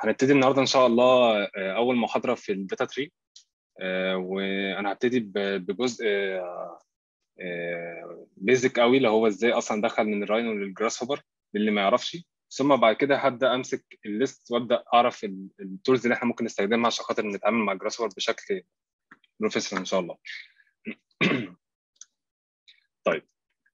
هنبتدي النهارده ان شاء الله اول محاضره في الداتا تري. وانا هبتدي بجزء بيزك قوي اللي هو ازاي اصلا دخل من الراينو للجراس هوبر للي ما يعرفش. ثم بعد كده هبدا امسك الليست وابدا اعرف التولز اللي احنا ممكن نستخدمها عشان خاطر نتعامل مع الجراس هوبر بشكل بروفيشنال ان شاء الله. طيب،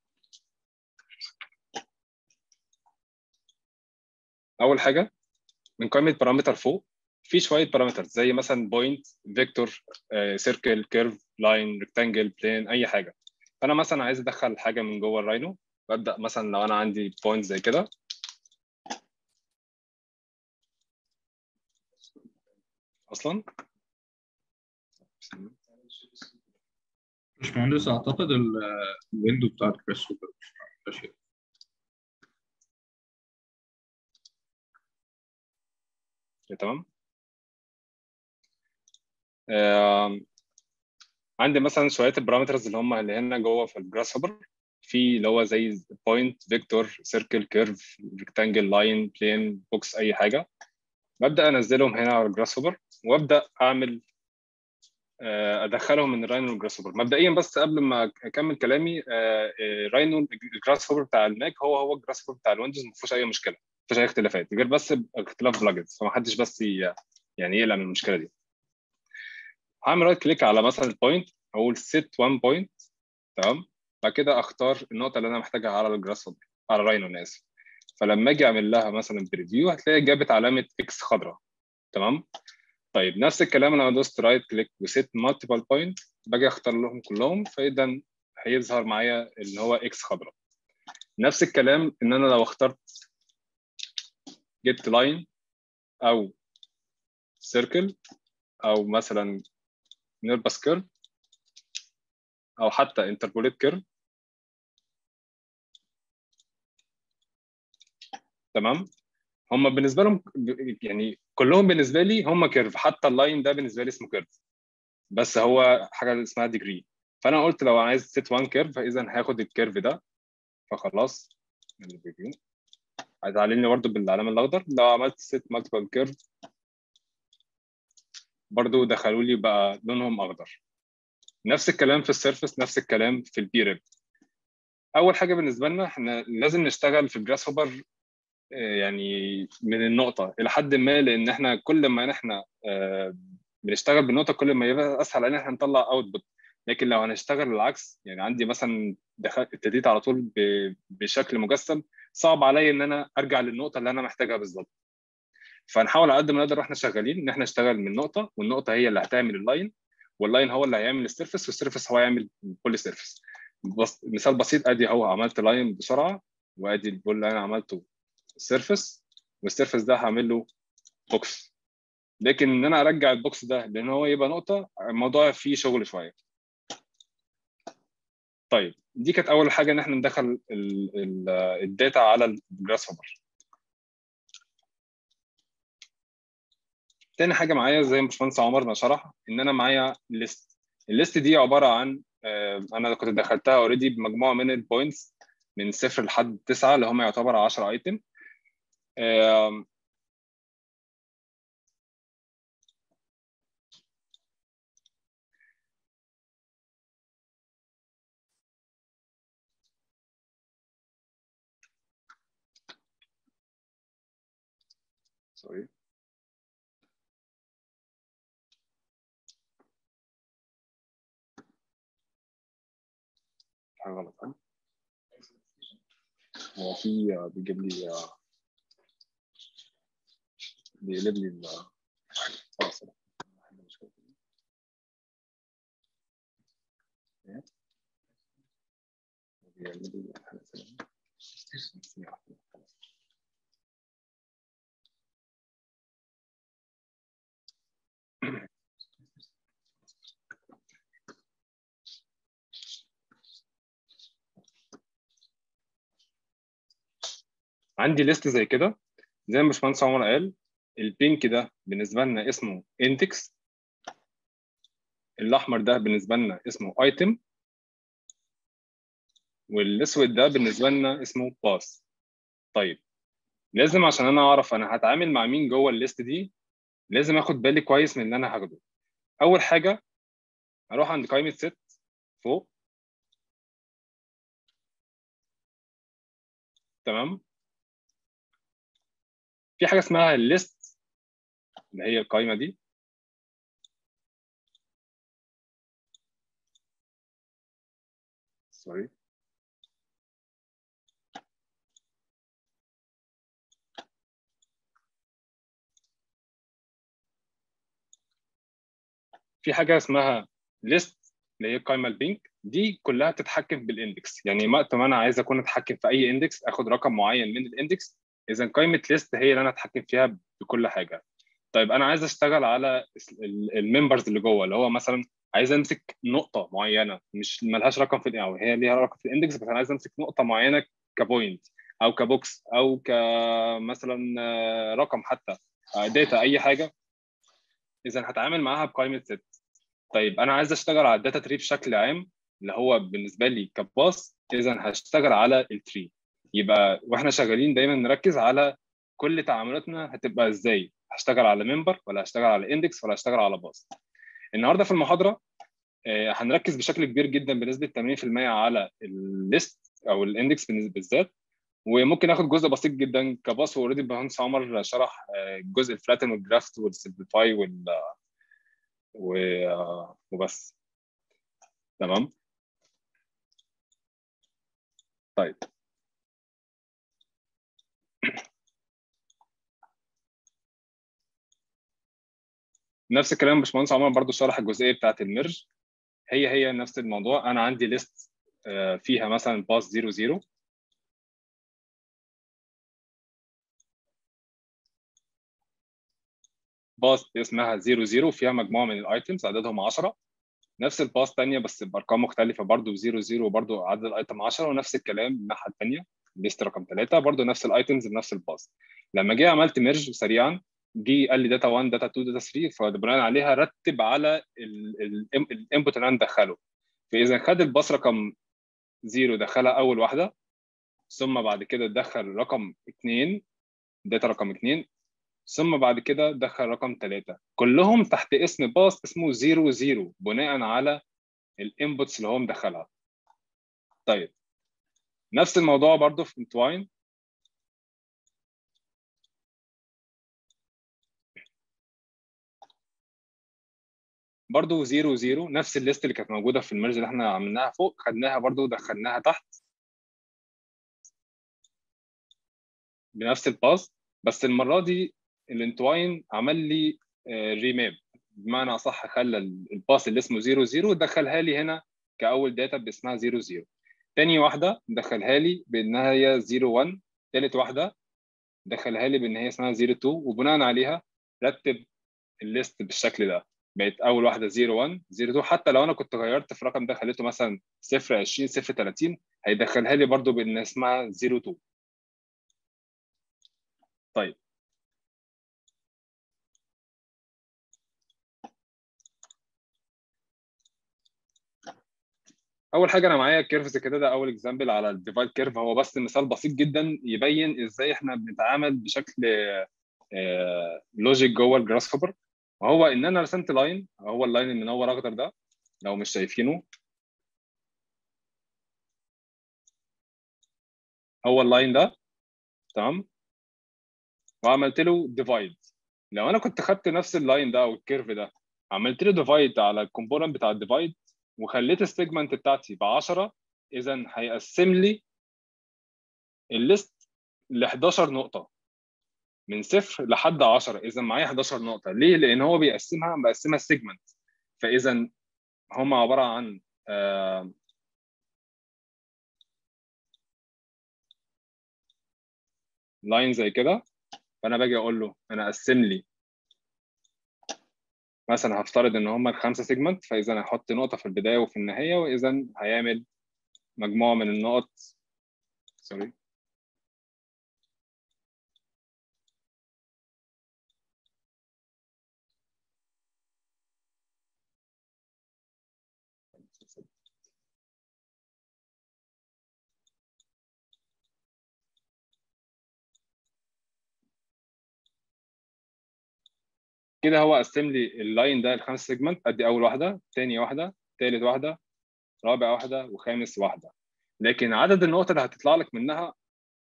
اول حاجه من قائمه بارامتر فوق في شويه بارامترز زي مثلا بوينت، فيكتور، سيركل، كيرف، لاين، ريكتانجل، بلين، اي حاجه. فانا مثلا عايز ادخل حاجه من جوه الراينو، ببدا مثلا لو انا عندي بوينت زي كده اصلا. باشمهندس اعتقد الويندو بتاعت كريس سوبر مش منتشر. تمام. عندي مثلا شويه البارامترز اللي هنا جوه في الجراس هوبر، في اللي هو زي بوينت، فيكتور، سيركل، كيرف، ريكتانجل، لاين، بلين، بوكس، اي حاجه. ببدا انزلهم هنا على الجراس هوبر وابدا اعمل ادخلهم من الراينو والجراس هوبر مبدئيا. بس قبل ما اكمل كلامي، راينو الجراس هوبر بتاع الماك هو الجراس هوبر بتاع الويندوز، ما فيهوش اي مشكله، ما فيهوش اي اختلافات غير بس اختلاف بلجنز، فما حدش بس يعني يقلق من المشكله دي. هعمل رايت كليك على مثلا البوينت، اقول سيت 1 بوينت. تمام. بعد كده اختار النقطه اللي انا محتاجها على الجراس هوبر، على الراينو، انا اسف. فلما اجي اعمل لها مثلا بريفيو هتلاقي جابت علامه اكس خضراء. تمام. طيب نفس الكلام لما دوست رايت كليك وسيت مالتيبل بوينت، باجي اختار لهم كلهم، فاذا هيظهر معايا اللي هو اكس خضراء. نفس الكلام ان انا لو اخترت جيت لاين او سيركل او مثلا نيربس كيرف او حتى انتربوليت كيرف. تمام. هم بالنسبه لهم يعني كلهم بالنسبه لي هم كيرف، حتى اللاين ده بالنسبه لي اسمه كيرف، بس هو حاجه اسمها ديجري. فانا قلت لو عايز سيت 1 كيرف فاذا هاخد الكيرف ده، فخلاص الريفيو هيتعلمني برضه بالعلامه الاخضر. لو عملت سيت مالتيبل كيرف برضه دخلوا لي بقى لونهم اخضر. نفس الكلام في السيرفس، نفس الكلام في البي ريب. اول حاجه بالنسبه لنا احنا لازم نشتغل في الجراس هوبر يعني من النقطه الى حد ما، لان احنا كل ما احنا بنشتغل بالنقطه كل ما يبقى اسهل علينا احنا نطلع اوتبوت. لكن لو هنشتغل العكس، يعني عندي مثلا ابتديت على طول بشكل مجسم، صعب عليا ان انا ارجع للنقطه اللي انا محتاجها بالظبط. فنحاول على قد ما نقدر واحنا شغالين ان احنا نشتغل من نقطه، والنقطه هي اللي هتعمل اللاين، واللاين هو اللي هيعمل السيرفس، والسيرفس هو يعمل كل سيرفس. مثال بسيط، ادي هو عملت لاين بسرعه، وادي البول اللي انا عملته سيرفس، والسيرفس ده هعمل له بوكس. لكن ان انا ارجع البوكس ده لان هو يبقى نقطه، الموضوع فيه شغل شويه. طيب دي كانت اول حاجه ان احنا ندخل الداتا على الجراس هوبر. تاني حاجه معايا زي ما باشمهندس عمر ما شرح، ان انا معايا ليست. الليست دي عباره عن انا كنت دخلتها اوريدي بمجموعه من البوينتس من 0 لحد 9 اللي هم يعتبر 10 ايتم. سوري، حاجه غلط. هو في بيجيب لي بيقلب لي خلاص. عندي ليست زي كده، زي ما باشمهندس عمر قال. البينك ده بالنسبه لنا اسمه اندكس، الاحمر ده بالنسبه لنا اسمه ايتم، والاسود ده بالنسبه لنا اسمه باس. طيب لازم عشان انا اعرف انا هتعامل مع مين جوه الليست دي، لازم اخد بالي كويس من اللي انا هاخده. اول حاجه اروح عند قائمه ست فوق، تمام. في حاجه اسمها الليست اللي هي القائمه دي، سوري. في حاجه اسمها ليست اللي هي القائمه البينك دي، كلها بتتحكم بالاندكس. يعني وقت ما انا عايز اكون اتحكم في اي اندكس اخد رقم معين من الاندكس، اذا قائمه ليست هي اللي انا اتحكم فيها بكل حاجه. طيب انا عايز اشتغل على الممبرز اللي جوه، اللي هو مثلا عايز امسك نقطه معينه مش ملهاش رقم في، او هي ليها رقم في الاندكس، بس انا عايز امسك نقطه معينه كبوينت او كبوكس او كمثلا رقم حتى، داتا، اي حاجه. اذا هتعامل معاها بقائمه ست. طيب انا عايز اشتغل على الداتا تري بشكل عام، اللي هو بالنسبه لي كباص، اذا هشتغل على التري. يبقى واحنا شغالين دايما نركز على كل تعاملاتنا هتبقى ازاي، هشتغل على ممبر ولا هشتغل على اندكس ولا هشتغل على باص. النهارده في المحاضره هنركز بشكل كبير جدا بنسبه 80% على الليست او الاندكس بالذات، وممكن اخد جزء بسيط جدا كباص. واوريدي الباشمهندس عمر شرح جزء الفلاتن والجرافت والسمبليفاي وبس. تمام. طيب نفس الكلام باشمهندس عمر برضو شرح الجزئيه بتاعت الميرج، هي نفس الموضوع. انا عندي ليست فيها مثلا باس 00، باس اسمها 00 فيها مجموعه من الايتمز عددهم 10. نفس الباس ثانيه بس بارقام مختلفه برضو 00 برضو عدد الايتم 10، ونفس الكلام الناحيه الثانيه ليست رقم 3 برضو نفس الايتمز بنفس الباس. لما جه عملت ميرج سريعا، جه قال لي داتا 1 داتا 2 داتا 3، فبناء عليها رتب على الانبوت اللي انا مدخله. فاذا خد الباص رقم 0 دخلها اول واحده، ثم بعد كده دخل رقم 2 داتا رقم 2، ثم بعد كده دخل رقم 3، كلهم تحت اسم باص اسمه 00 بناء على الانبوتس اللي هو مدخلها. طيب نفس الموضوع برضو في انتواين، برضو 00 نفس الليست اللي كانت موجوده في الميرج اللي احنا عملناها فوق، خدناها برضو دخلناها تحت بنفس الباص. بس المره دي الانتواين عمل لي ريماب، بمعنى اصح خلى الباص اللي اسمه 00 دخلها لي هنا كاول داتا باسمها 00. تاني واحده دخلها لي بانها هي 01. تالت واحده دخلها لي بان هي اسمها 02، وبناء عليها رتب الليست بالشكل ده. بقت اول واحده 01 02، حتى لو انا كنت غيرت في الرقم ده خليته مثلا 020 030 هيدخلها لي برضو بان اسمها 02. طيب اول حاجه انا معايا كيرف زي كده، ده اول اكزامبل على الديفايد كيرف، هو بس مثال بسيط جدا يبين ازاي احنا بنتعامل بشكل لوجيك جوه الجراس هوبر. وهو ان انا رسمت لاين، هو اللاين المنور اخضر ده لو مش شايفينه، هو اللاين ده، تمام. وعملت له ديفايد. لو انا كنت خدت نفس اللاين ده او الكيرف ده، عملت له ديفايد على الكومبوننت بتاع الديفايد وخليت السيجمنت بتاعتي ب 10، اذا هيقسم لي الليست ل 11 نقطه من 0 لحد 10. اذا معايا 11 نقطه. ليه؟ لان هو بيقسمها سيجمنت. فاذا هم عباره عن لاين زي كده. فانا باجي اقول له انا قسم لي، مثلا هفترض ان هم الخمسه سيجمنت، فاذا هحط نقطه في البدايه وفي النهايه، واذا هيعمل مجموعه من النقط. سوري. كده هو قسم لي اللاين ده لخمس سيجمنت، ادي اول واحده، ثاني واحده، ثالث واحده، رابع واحده، وخامس واحده. لكن عدد النقط اللي هتطلع لك منها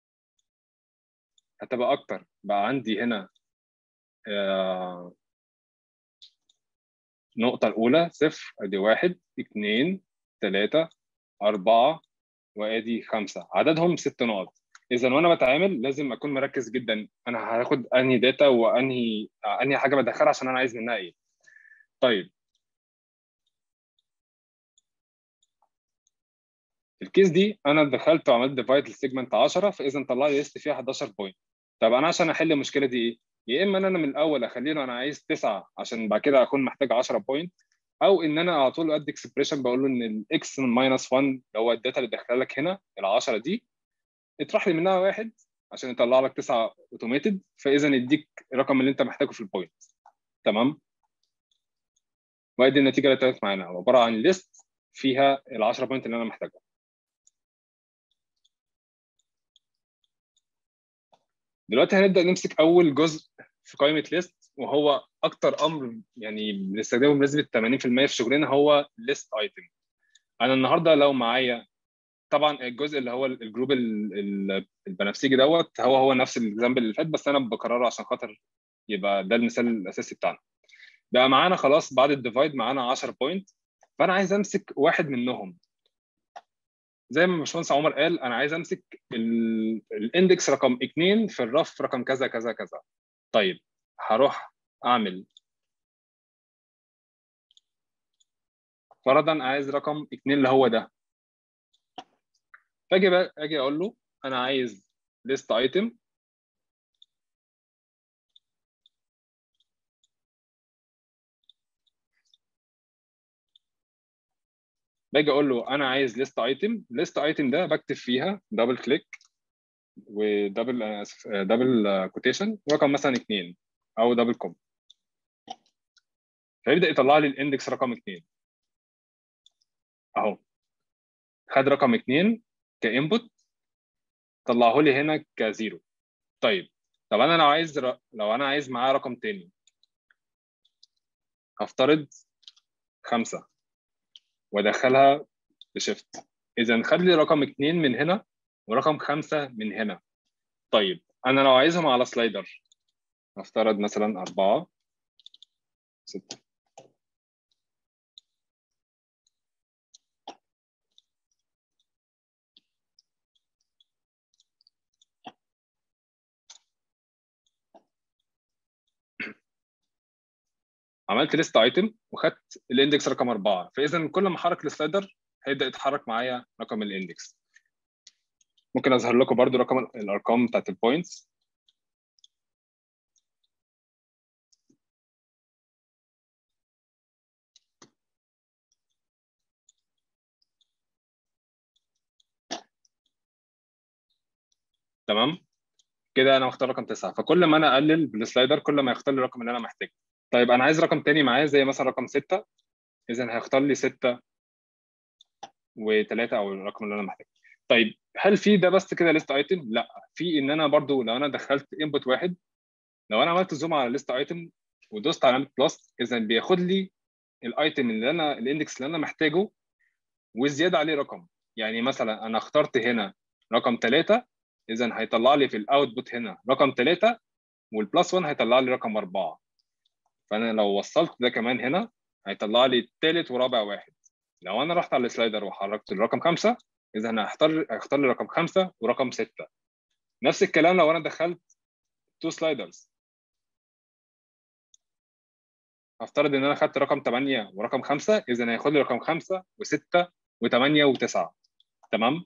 هتبقى اكتر. بقى عندي هنا النقطه الاولى صفر، ادي واحد، اثنين، ثلاثه، اربعه، وادي خمسه، عددهم ست نقط. اذا وانا بتعامل لازم اكون مركز جدا انا هاخد انهي داتا وانهي حاجه بدخلها عشان انا عايز منها ايه. طيب في الكيس دي انا دخلت وعملت ديفايد للسيجمنت 10، فاذا طلع لي ليست فيها 11 بوينت. طب انا عشان احل المشكله دي ايه؟ يا اما ان انا من الاول اخلي له انا عايز 9 عشان بعد كده اكون محتاج 10 بوينت، او ان انا على طول ادي اكسبريشن بقول له ان الاكس ماينس 1 اللي هو الداتا اللي داخله لك هنا ال 10 دي اطرح لي منها واحد عشان يطلع لك 9 اوتوميتد، فاذا يديك الرقم اللي انت محتاجه في البوينت. تمام. وادي النتيجه اللي طلعت معانا عباره عن ليست فيها ال 10 بوينت اللي انا محتاجها. دلوقتي هنبدا نمسك اول جزء في قائمه ليست، وهو اكتر امر يعني بنستخدمه بنسبه 80% في شغلنا، هو ليست ايتم. انا النهارده لو معايا طبعا الجزء اللي هو الجروب البنفسجي دوت هو نفس الاكزامبل اللي فات، بس انا بكرره عشان خاطر يبقى ده المثال الاساسي بتاعنا. بقى معانا خلاص بعد الديفايد معانا 10 بوينت، فانا عايز امسك واحد منهم. زي ما باشمهندس عمر قال انا عايز امسك الاندكس رقم 2 في الرف رقم كذا كذا كذا. طيب هروح اعمل فرضا عايز رقم 2 اللي هو ده، فاجي بقى اجي اقول له انا عايز ليست ايتم، باجي اقول له انا عايز ليست ايتم. ليست ايتم ده بكتب فيها دبل كليك ودبل دبل كوتيشن رقم مثلا 2 او دبل كوم، فيبدا يطلع لي الاندكس رقم 2 اهو. خد رقم 2 كانبوت، طلعه لي هنا كزيرو. طيب طب انا لو انا عايز معاه رقم تاني، هفترض 5 وادخلها بشيفت، اذا خد لي رقم 2 من هنا ورقم 5 من هنا. طيب انا لو عايزهم على سلايدر، هفترض مثلا 4 6. عملت ليست ايتم وخدت الاندكس رقم 4، فاذا كل ما احرك السلايدر هيبدا يتحرك معايا رقم الاندكس. ممكن اظهر لكم برضو رقم الارقام بتاعت البوينتس. تمام. كده انا مختار رقم 9، فكل ما انا اقلل بالسلايدر كل ما يختار لي الرقم اللي انا محتاجه. طيب انا عايز رقم تاني معاه زي مثلا رقم 6، اذا هيختار لي 6 و3 او الرقم اللي انا محتاجه. طيب هل في ده بس كده ليست ايتم؟ لا، في ان انا برضو لو انا دخلت انبوت واحد، لو انا عملت زوم على ليست ايتم ودوست على علامه بلس، اذا بياخد لي الايتم اللي انا الاندكس اللي انا محتاجه وزياده عليه رقم. يعني مثلا انا اخترت هنا رقم 3، اذا هيطلع لي في الاوتبوت هنا رقم 3، والبلس 1 هيطلع لي رقم 4. فانا لو وصلت ده كمان هنا هيطلع لي الثالث ورابع واحد. لو انا رحت على السلايدر وحركت الرقم 5، اذا انا هختار لي رقم 5 ورقم 6. نفس الكلام لو انا دخلت تو سلايدرز، هفترض ان انا خدت رقم 8 ورقم 5، اذا هياخد لي رقم 5 و6 و8 و9. تمام.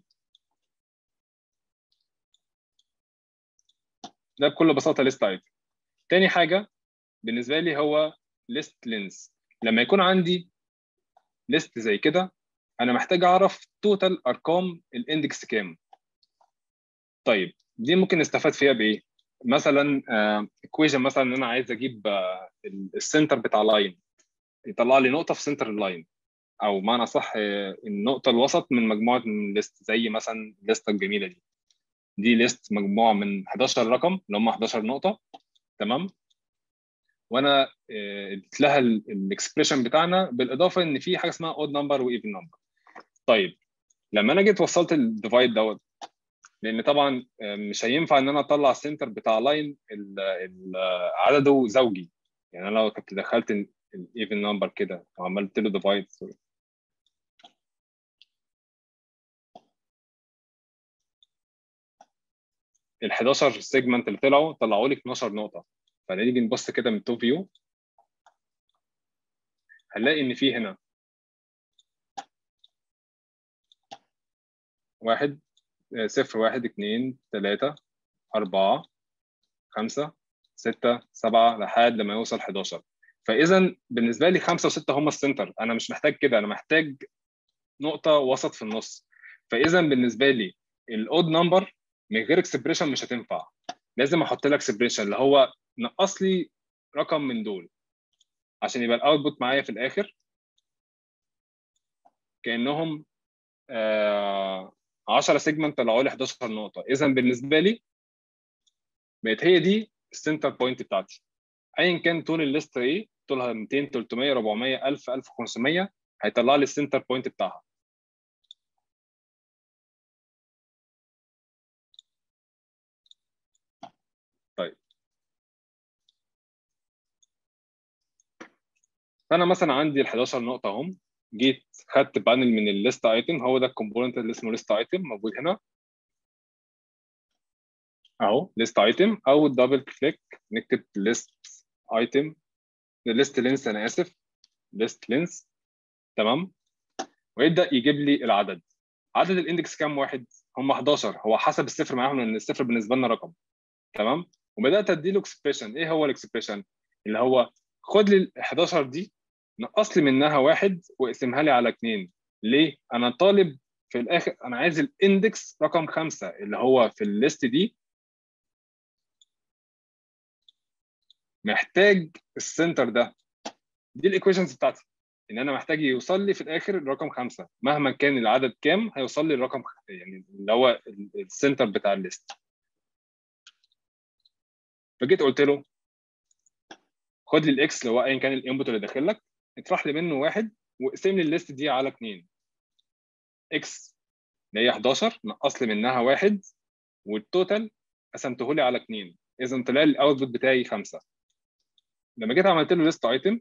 ده بكل بساطه ليست ايتم. تاني حاجه بالنسبه لي هو ليست لينز. لما يكون عندي ليست زي كده انا محتاج اعرف توتال ارقام الاندكس كام. طيب دي ممكن نستفاد فيها بايه؟ مثلا ايكويشن، مثلا ان انا عايز اجيب السنتر بتاع لاين، يطلع لي نقطه في سنتر اللاين، او معنى صح النقطه الوسط من مجموعه من ليست، زي مثلا الليسته الجميله دي. دي ليست مجموعه من 11 رقم اللي هم 11 نقطه. تمام. وانا اديت لها الاكسبريشن بتاعنا، بالاضافه ان في حاجه اسمها اود نمبر وايفن نمبر. طيب لما انا جيت وصلت الديفايد دوت، لان طبعا مش هينفع ان انا اطلع السنتر بتاع لاين عدده زوجي. يعني انا لو كنت دخلت الايفن نمبر كده وعملت له ديفايد، ال 11 سيجمنت اللي طلعوا لي 12 نقطه. فنيجي نبص كده من تو فيو، هنلاقي ان في هنا 1 0 1 2 3 4 5 6 7 لحد لما يوصل 11. فاذا بالنسبه لي 5 و6 هم السنتر، انا مش محتاج كده، انا محتاج نقطه وسط في النص. فاذا بالنسبه لي الاود نمبر من غير اكسبريشن مش هتنفع، لازم احط لها اكسبريشن اللي هو نقص لي رقم من دول عشان يبقى الاوتبوت معايا في الاخر كانهم 10 سيجمنت طلعوا لي 11 نقطه. اذا بالنسبه لي بقت هي دي السنتر بوينت بتاعتي، ايا كان طول الليست ايه، طولها 200 300 400 1000 1500، هيطلع لي السنتر بوينت بتاعها. طيب فانا مثلا عندي ال 11 نقطه اهم، جيت خدت بانل من الليست ايتم، هو ده الكومبوننت اللي اسمه ليست ايتم موجود هنا اهو، ليست ايتم، او دبل كليك نكتب ليست ايتم، ليست لينس، انا اسف، ليست لينس. تمام، ويبدا يجيب لي العدد. عدد الاندكس كام واحد؟ هم 11، هو حسب الصفر معاهم لان الصفر بالنسبه لنا رقم. تمام، وبدات ادي له اكسبريشن. ايه هو الاكسبريشن؟ اللي هو خد لي ال 11 دي، نقص لي منها واحد واقسمها لي على 2. ليه؟ انا طالب في الاخر، انا عايز الاندكس رقم 5 اللي هو في الليست دي، محتاج السنتر ده. دي الايكويشنز بتاعتي، ان انا محتاج يوصل لي في الاخر الرقم 5 مهما كان العدد كام، هيوصل لي الرقم يعني اللي هو السنتر بتاع الليست. فجيت قلت له خد لي الاكس اللي هو ايا كان الانبوت اللي داخل لك، اطرح لي منه واحد واقسم لي الليست دي على 2. اكس اللي هي 11 نقص لي منها واحد، والتوتال قسمته لي على 2، اذا طلع لي الاوتبوت بتاعي 5. لما جيت عملت له ليست ايتم،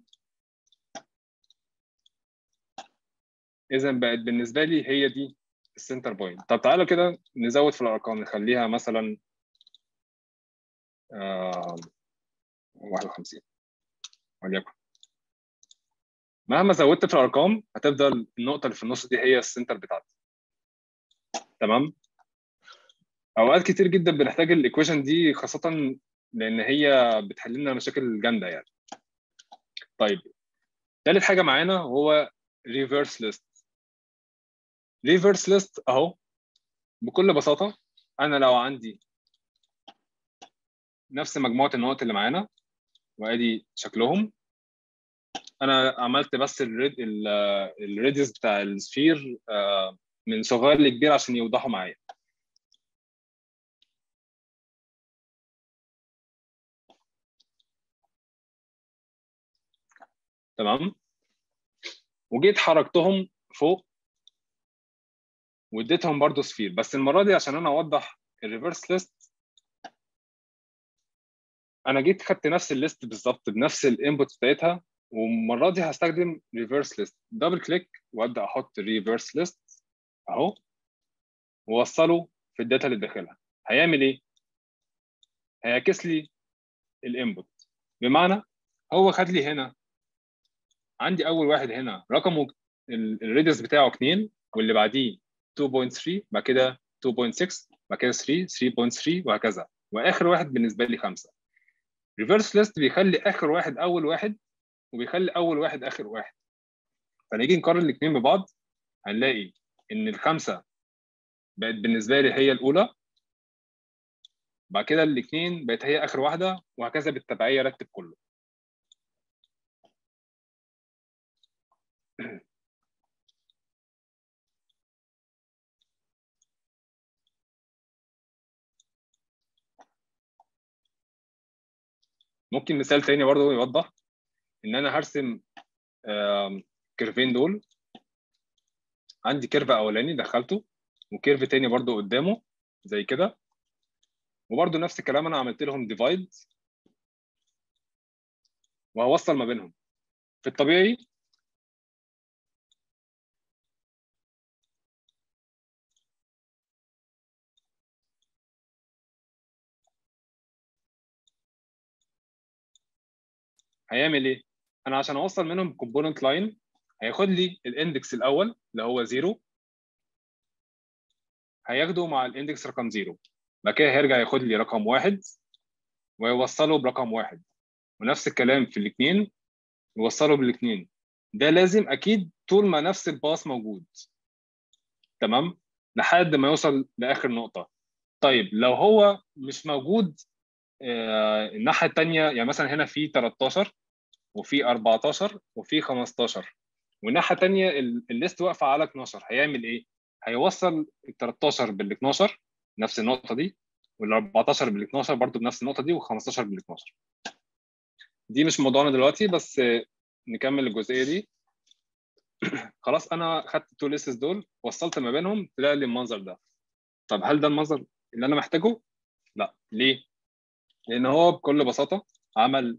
اذا بقت بالنسبه لي هي دي السنتر بوينت. طب تعالوا كده نزود في الارقام، نخليها مثلا 51 وليكن. مهما زودت في الارقام هتفضل النقطه اللي في النص دي هي السنتر بتاعتي. تمام، اوقات كتير جدا بنحتاج الايكويشن دي، خاصه لان هي بتحل لنا مشاكل جامده يعني. طيب ثالث حاجه معانا هو ريفرس ليست. ريفرس ليست اهو، بكل بساطه انا لو عندي نفس مجموعه النقط اللي معانا وادي شكلهم، انا عملت بس الريديوس بتاع السفير من صغير لكبير عشان يوضحوا معايا. تمام، وجيت حركتهم فوق واديتهم برضو سفير، بس المره دي عشان انا اوضح الريفرس ليست، انا جيت خدت نفس الليست بالظبط بنفس الانبوت بتاعتها، والمره دي هستخدم ريفرس ليست. دبل كليك وابدا احط ريفرس ليست اهو، ووصله في الداتا اللي داخلها. هيعمل ايه؟ هيعكس لي الانبوت، بمعنى هو خد لي هنا عندي اول واحد هنا رقمه الريديوس بتاعه 2، واللي بعديه 2.3، بعد كده 2.6، بعد كده 3 3.3 وهكذا، واخر واحد بالنسبه لي 5. ريفرس ليست بيخلي اخر واحد اول واحد، وبيخلي اول واحد اخر واحد. فنيجي نقارن الاثنين ببعض، هنلاقي ان الخمسه بقت بالنسبه لي هي الاولى، بعد كده الاثنين بقت هي اخر واحده، وهكذا بالتبعيه رتب كله. ممكن مثال تاني برضه يوضح ان انا هرسم كيرفين دول. عندي كيرف اولاني دخلته وكيرف تاني برضه قدامه زي كده، وبرضه نفس الكلام انا عملت لهم ديفايد وهوصل ما بينهم. في الطبيعي هيعمل ايه؟ انا عشان اوصل منهم كومبوننت لاين هياخد لي الاندكس الاول اللي هو 0، هياخده مع الاندكس رقم 0، بعد كده هيرجع ياخد لي رقم 1 ويوصله برقم 1، ونفس الكلام في الاثنين يوصله بالاثنين. ده لازم اكيد طول ما نفس الباص موجود، تمام، لحد ما يوصل لاخر نقطه. طيب لو هو مش موجود الناحيه الثانيه، يعني مثلا هنا في 13 وفي 14 وفي 15 والناحيه الثانيه الليست واقفه على 12، هيعمل ايه؟ هيوصل ال 13 بال 12 نفس النقطه دي، وال 14 بال 12 برضه بنفس النقطه دي، وال15 بال 12. دي مش موضوعنا دلوقتي، بس نكمل الجزئيه دي. خلاص انا خدت التو ليستس دول وصلت ما بينهم، طلع لي المنظر ده. طب هل ده المنظر اللي انا محتاجه؟ لا. ليه؟ لان هو بكل بساطه عمل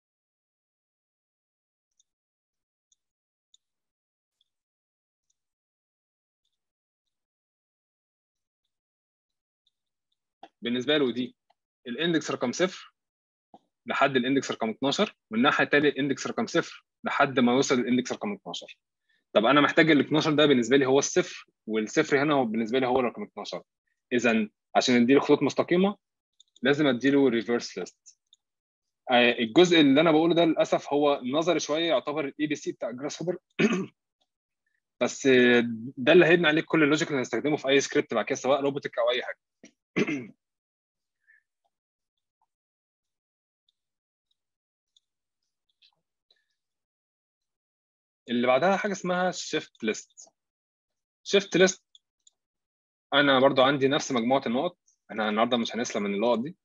بالنسبه له دي الاندكس رقم 0 لحد الاندكس رقم 12، والناحيه الثانيه الاندكس رقم 0 لحد ما يوصل الاندكس رقم 12. طب انا محتاج ال 12 ده بالنسبه لي هو الصفر، والصفر هنا هو بالنسبه لي هو رقم 12. اذا عشان اديله خطوط مستقيمه لازم اديله ريفرس ليست. الجزء اللي انا بقوله ده للاسف هو نظري شويه، يعتبر الاي بي سي بتاع جراس هوبر بس ده اللي هيبني عليه كل اللوجيك اللي هنستخدمه في اي سكريبت بعد كده، سواء روبوتك او اي حاجه. اللي بعدها حاجه اسمها شيفت ليست. شيفت ليست انا برضو عندي نفس مجموعه النقط، احنا النهارده مش هنسلم من النقط دي،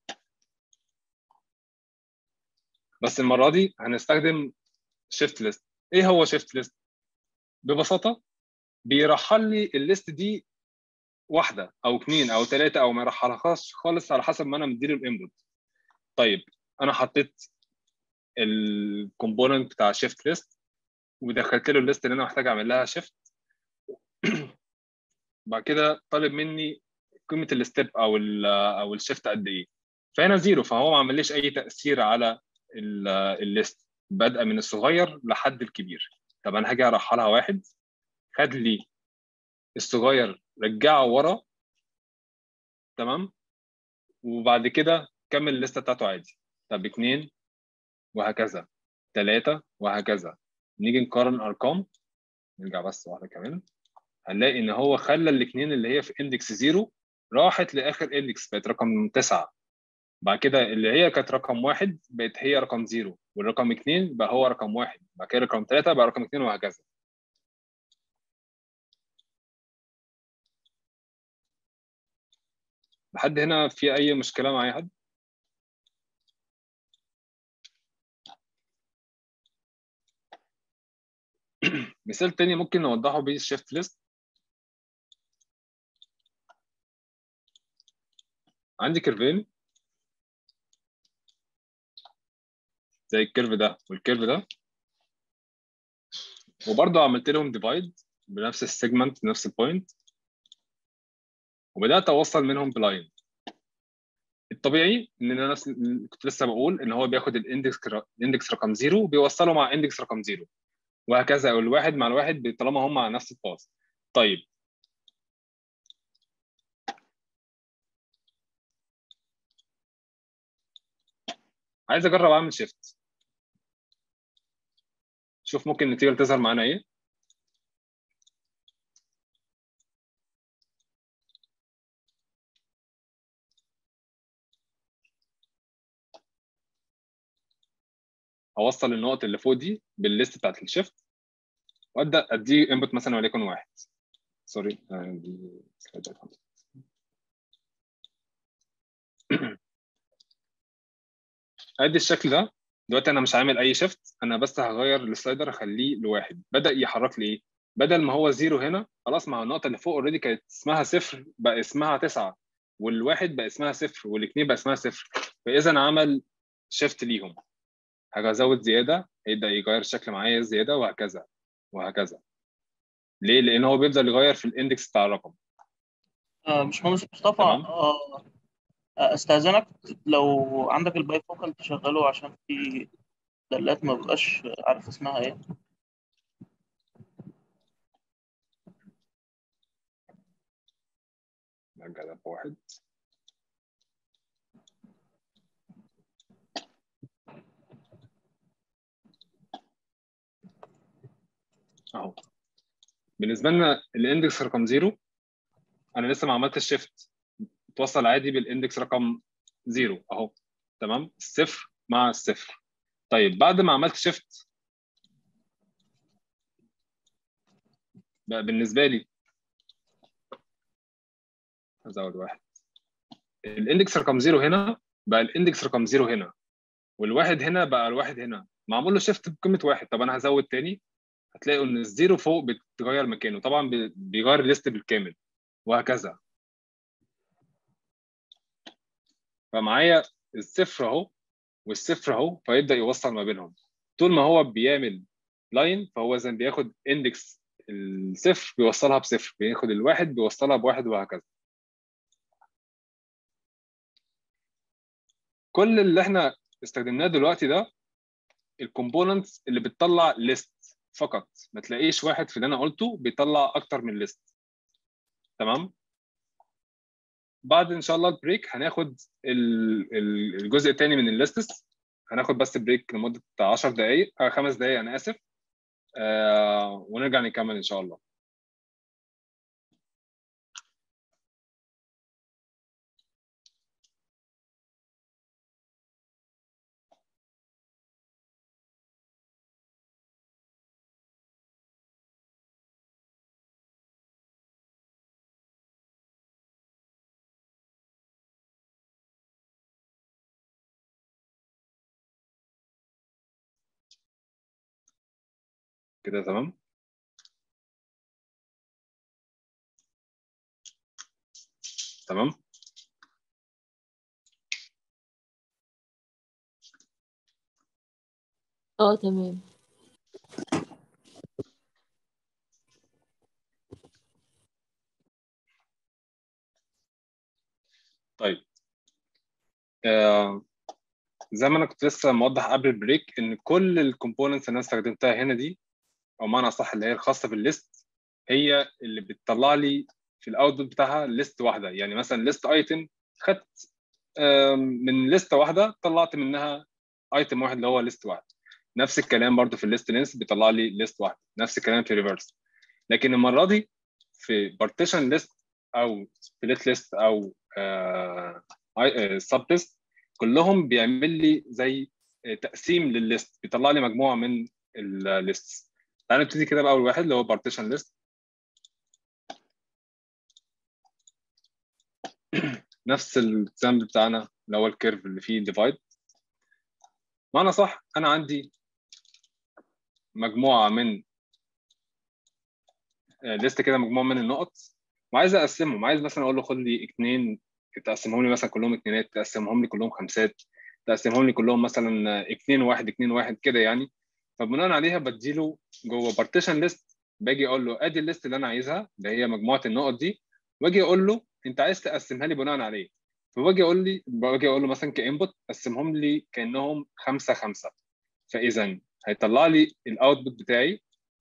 بس المره دي هنستخدم شيفت ليست. ايه هو شيفت ليست؟ ببساطه بيرحل لي الليست دي واحده او اثنين او ثلاثه، او ما يرحلهاش خالص على حسب ما انا مديله الانبوت. طيب انا حطيت الكومبوننت بتاع شيفت ليست ودخلت له الليست اللي انا محتاج اعمل لها شيفت. بعد كده طالب مني قيمه الستيب او الشيفت قد ايه، فهنا زيرو، فهو ما عمليش اي تاثير على الليست بادئه من الصغير لحد الكبير. طب انا هاجي ارحلها واحد، خد لي الصغير رجعه ورا، تمام، وبعد كده كمل الليسته بتاعته عادي. طب اثنين وهكذا، ثلاثه وهكذا. نيجي نقارن الارقام، نرجع بس واحده كمان، هنلاقي ان هو خلى الاثنين اللي هي في اندكس 0 راحت لاخر اندكس بقت رقم 9. بعد كده اللي هي كانت رقم 1 بقت هي رقم 0، والرقم 2 بقى هو رقم 1، بعد كده رقم 3 بقى رقم 2 وهكذا. لحد هنا في اي مشكله مع اي حد؟ مثال تاني ممكن نوضحه بيه الشيفت ليست. عندي كيرفين زي الكيرف ده والكيرف ده، وبرضه عملت لهم ديفايد بنفس السيجمنت نفس البوينت، وبدات اوصل منهم بلاين. الطبيعي ان انا كنت لسه بقول ان هو بياخد الاندكس رقم 0 وبيوصله مع اندكس رقم 0، وهكذا، او الواحد مع الواحد طالما هم على نفس الباص. طيب عايز اجرب اعمل شيفت، شوف ممكن النتيجه اللي تظهر معانا ايه. هوصل النقط اللي فوق دي بالليست بتاعت الشيفت، وابدا ادي انبوت مثلا وليكن واحد. سوري دي سلايدات. ادي الشكل ده. دلوقتي انا مش عامل اي شيفت، انا بس هغير السلايدر اخليه لواحد. بدا يحرك لي ايه؟ بدل ما هو زيرو هنا خلاص، مع النقطه اللي فوق اوريدي كانت اسمها صفر بقى اسمها 9، والواحد بقى اسمها صفر، والاثنين بقى اسمها صفر. فاذا عمل شيفت ليهم، حاجه ازود زياده هيبدا يغير الشكل معايا زياده، وهكذا وهكذا. ليه؟ لان هو بيفضل يغير في الاندكس بتاع الرقم. مش مهندس مصطفى، تمام. استاذنك لو عندك الباي فوكال تشغله، عشان في دلات ما ببقاش عارف اسمها ايه. نرجع ده بواحد. اهو بالنسبه لنا الاندكس رقم زيرو، انا لسه ما عملتش شيفت، توصل عادي بالاندكس رقم زيرو اهو. تمام، الصفر مع الصفر. طيب بعد ما عملت شيفت بقى بالنسبه لي، هزود واحد، الاندكس رقم زيرو هنا بقى الاندكس رقم زيرو هنا، والواحد هنا بقى الواحد هنا، معمول له شيفت بقيمه واحد. طب انا هزود تاني، هتلاقوا ان الزيرو فوق بتغير مكانه، طبعا بيغير الليست بالكامل، وهكذا. فمعايا الصفر اهو والصفر اهو، فيبدا يوصل ما بينهم. طول ما هو بيعمل لاين، فهو زي بياخد اندكس الصفر بيوصلها بصفر، بياخد الواحد بيوصلها بواحد، وهكذا. كل اللي احنا استخدمناه دلوقتي ده الكومبوننتس اللي بتطلع ليست فقط، ما تلاقيش واحد في اللي انا قلته بيطلع اكتر من ليست. تمام. بعد ان شاء الله البريك هناخد الجزء الثاني من الليستس. هناخد بس بريك لمده 10 دقائق، 5 دقائق انا اسف، ونرجع نكمل ان شاء الله. كده تمام. تمام. تمام. طيب زي ما انا كنت لسه موضح قبل البريك، ان كل الكومبوننتس اللي انا استخدمتها هنا دي، او معنى اصح اللي هي الخاصه بالليست، هي اللي بتطلع لي في الاوتبوت بتاعها ليست واحده. يعني مثلا ليست ايتم، خدت من ليست واحده طلعت منها ايتم واحد اللي هو ليست واحد. نفس الكلام برضو في الليست لينس بيطلع لي ليست واحده، نفس الكلام في ريفرس. لكن المره دي في بارتيشن ليست او سبليت ليست او سب ليست، كلهم بيعمل لي زي تقسيم للليست، بيطلع لي مجموعه من الليست. تعالى نبتدي كده باول واحد اللي هو بارتيشن ليست. نفس الاكزامبل بتاعنا اللي هو الكيرف اللي فيه ديفايد. معنى صح انا عندي مجموعه من ليست كده، مجموعه من النقط، وعايز اقسمهم. عايز مثلا اقول له خد لي اثنين، تقسمهم لي مثلا كلهم اثنينات، تقسمهم لي كلهم خمسات، تقسمهم لي كلهم مثلا اثنين واحد اثنين واحد كده يعني. فبناء عليها بديله جوه بارتيشن ليست، باجي اقول له ادي الليست اللي انا عايزها اللي هي مجموعه النقط دي، واجي اقول له انت عايز تقسمها لي بناء عليه. باجي اقول له مثلا كانبوت قسمهم لي كانهم خمسه خمسه. فاذا هيطلع لي الاوتبوت بتاعي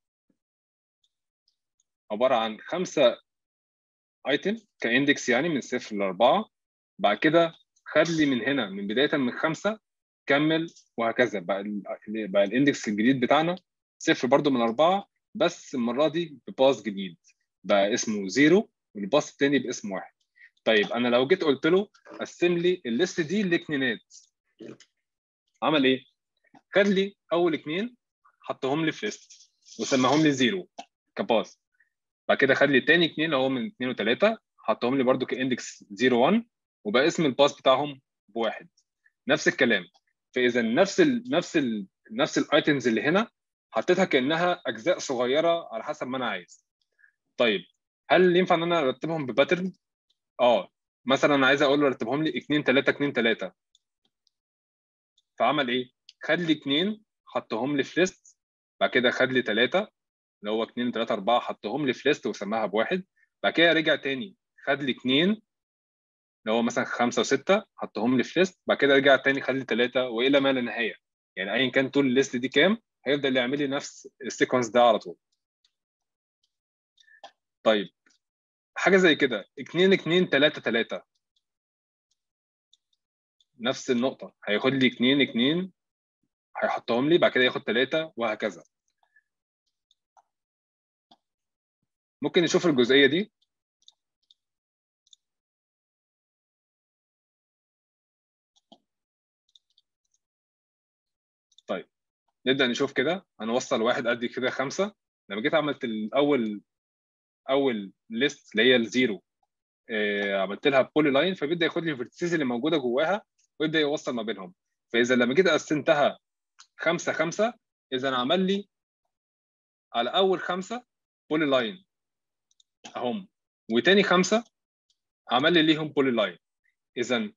عباره عن خمسه ايتم كاندكس، يعني من صفر لاربعه. بعد كده خد لي من هنا من بدايه من خمسه كمل، وهكذا. بقى الاندكس الجديد بتاعنا صفر برضو من اربعه، بس المره دي بباص جديد بقى اسمه زيرو، والباص الثاني باسم واحد. طيب انا لو جيت قلت له قسم لي الليست دي لاثنينات، عمل ايه؟ خد لي اول اثنين حطهم لي في ليست وسماهم لي زيرو كباص. بعد كده خد لي تاني اثنين اللي هو من اثنين وثلاثه، حطهم لي برده كاندكس 0 1، وبقى اسم الباس بتاعهم بواحد. نفس الكلام فاذا نفس الايتمز اللي هنا حطيتها كانها اجزاء صغيره على حسب ما انا عايز. طيب هل ينفع ان انا ارتبهم بباترن؟ مثلا انا عايز اقول له رتبهم لي 2 3 2 3، فعمل ايه؟ خد لي 2 حطهم لي في ليست، بعد كده خد لي 3 اللي هو 2 3 4 حطهم لي في ليست وسماها بواحد، بعد كده رجع تاني خد لي 2 اللي هو مثلا 5 و6 حطهم لي في ليست، بعد كده رجع تاني خد لي 3 والى ما لا نهايه. يعني ايا كان طول الليست دي كام هيفضل يعمل لي نفس السيكونس ده على طول. طيب حاجه زي كده 2 2 3 3 نفس النقطه، هياخد لي 2 2 هيحطهم لي، بعد كده ياخد 3 وهكذا. ممكن نشوف الجزئيه دي. طيب نبدا نشوف كده. هنوصل واحد قد كده 5. لما جيت عملت اول ليست اللي هي الزيرو، عملت لها بولي لاين، فبيبدا ياخد لي الفيرتيسز اللي موجوده جواها ويبدا يوصل ما بينهم. فاذا لما جيت قسمتها 5 5 اذا عمل لي على اول 5 بولي لاين اهم، وتاني 5 عمل لي ليهم بولي لاين. اذا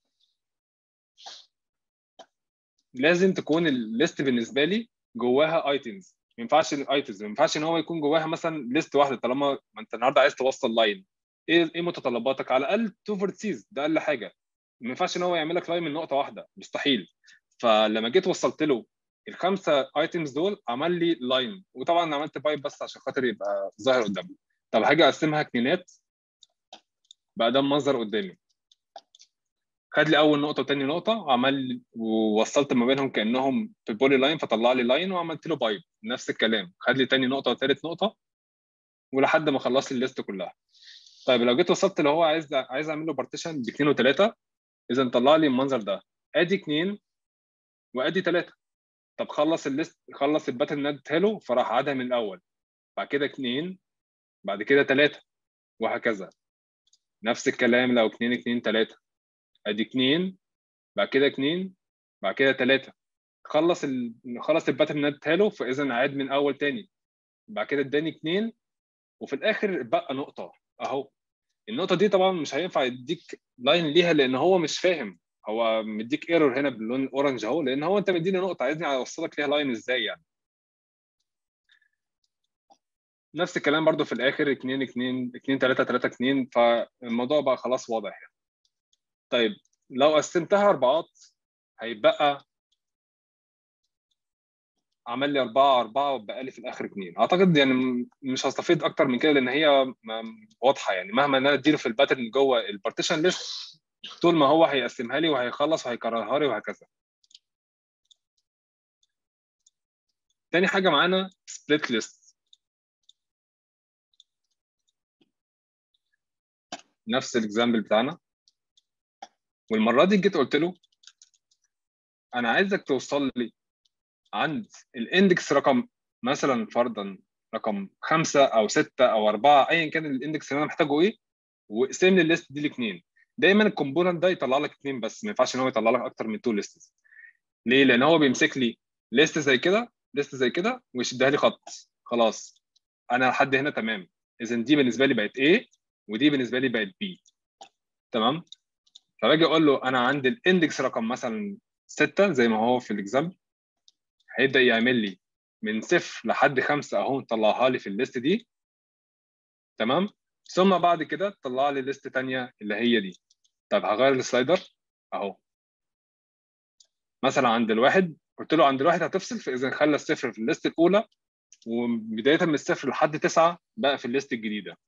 لازم تكون الليست بالنسبه لي جواها ايتمز. ما ينفعش ان هو يكون جواها مثلا ليست واحده. طالما ما انت النهارده عايز توصل لاين، ايه متطلباتك؟ على الاقل 2 فيرتسيز، ده اقل حاجه. ما ينفعش ان هو يعمل لك لاين من نقطه واحده، مستحيل. فلما جيت وصلت له الخمسه ايتمز دول عمل لي لاين، وطبعا عملت بايب بس عشان خاطر يبقى ظاهر قدامي. طب هاجي اقسمها كنينات، بقى ده المنظر قدامي. خد لي اول نقطه وثاني نقطه وعمل ووصلت ما بينهم كانهم في بولي لاين، فطلع لي لاين وعملت له بايب. نفس الكلام خد لي ثاني نقطه وثالث نقطه ولحد ما خلص لي الليست كلها. طيب لو جيت وصلت اللي هو عايز اعمل له بارتيشن باثنين وثلاثه، اذا طلع لي المنظر ده، ادي 2 وادي 3. طب خلص الليست، خلص الباترن اللي اديتها له، فراح عادها من الاول، بعد كده 2، بعد كده 3 وهكذا. نفس الكلام لو 2 2 3، ادي 2 بعد كده 2 بعد كده 3. خلص الباترن اللي اديتها له، فاذا عاد من اول تاني، بعد كده اداني 2 وفي الاخر بقى نقطه اهو. النقطه دي طبعا مش هينفع يديك لاين ليها لان هو مش فاهم، هو مديك ايرور هنا باللون الاورنج اهو، لان هو انت مديني نقطه عايزني اوصلك ليها لاين ازاي يعني. نفس الكلام برضو في الاخر 2 2 2 3 3 2، فالموضوع بقى خلاص واضح يعني. طيب لو قسمتها اربعات هيبقى عمل لي 4 4 وبقى لي في الاخر 2. اعتقد يعني مش هستفيد اكتر من كده لان هي واضحه يعني. مهما انا اديله في الباترن جوه البارتيشن ليست، طول ما هو هيقسمها لي وهيخلص وهيكررها لي وهكذا. تاني حاجه معانا سبليت ليست. نفس الاكزامبل بتاعنا، والمره دي جيت قلت له انا عايزك توصل لي عند الاندكس رقم مثلا فرضا رقم 5 او 6 او 4 ايا كان الاندكس اللي انا محتاجه ايه، واقسم لي الليست دي لاثنين. دايما الكومبوننت ده يطلع لك اثنين بس، ما ينفعش ان هو يطلع لك اكتر من 2 ليستس. ليه؟ لان هو بيمسك لي ليست زي كده، ليست زي كده، ويشدها لي خط. خلاص انا لحد هنا تمام. اذا دي بالنسبه لي بقت A ودي بالنسبه لي بقت B. تمام. فباجي اقول له انا عند الاندكس رقم مثلا 6 زي ما هو في الاكزامبل، هيبدا يعمل لي من 0 لحد 5 اهو، طلعها لي في الليست دي. تمام. ثم بعد كده طلع لي ليست ثانيه اللي هي دي. طب هغير السلايدر اهو، مثلا عند الواحد قلت له عند الواحد هتفصل، فاذا خلى الصفر في الليست الاولى، وبدايه من الصفر لحد 9 بقى في الليست الجديده.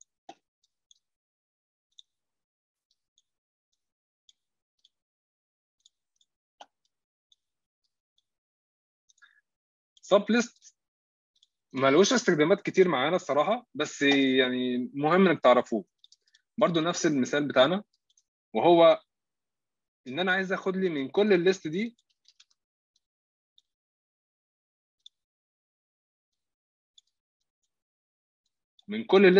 سب ليست ملوش استخدامات كتير معانا الصراحه، بس يعني مهم انك تعرفوه. برضو نفس المثال بتاعنا، وهو ان انا عايز اخد لي من كل الليست دي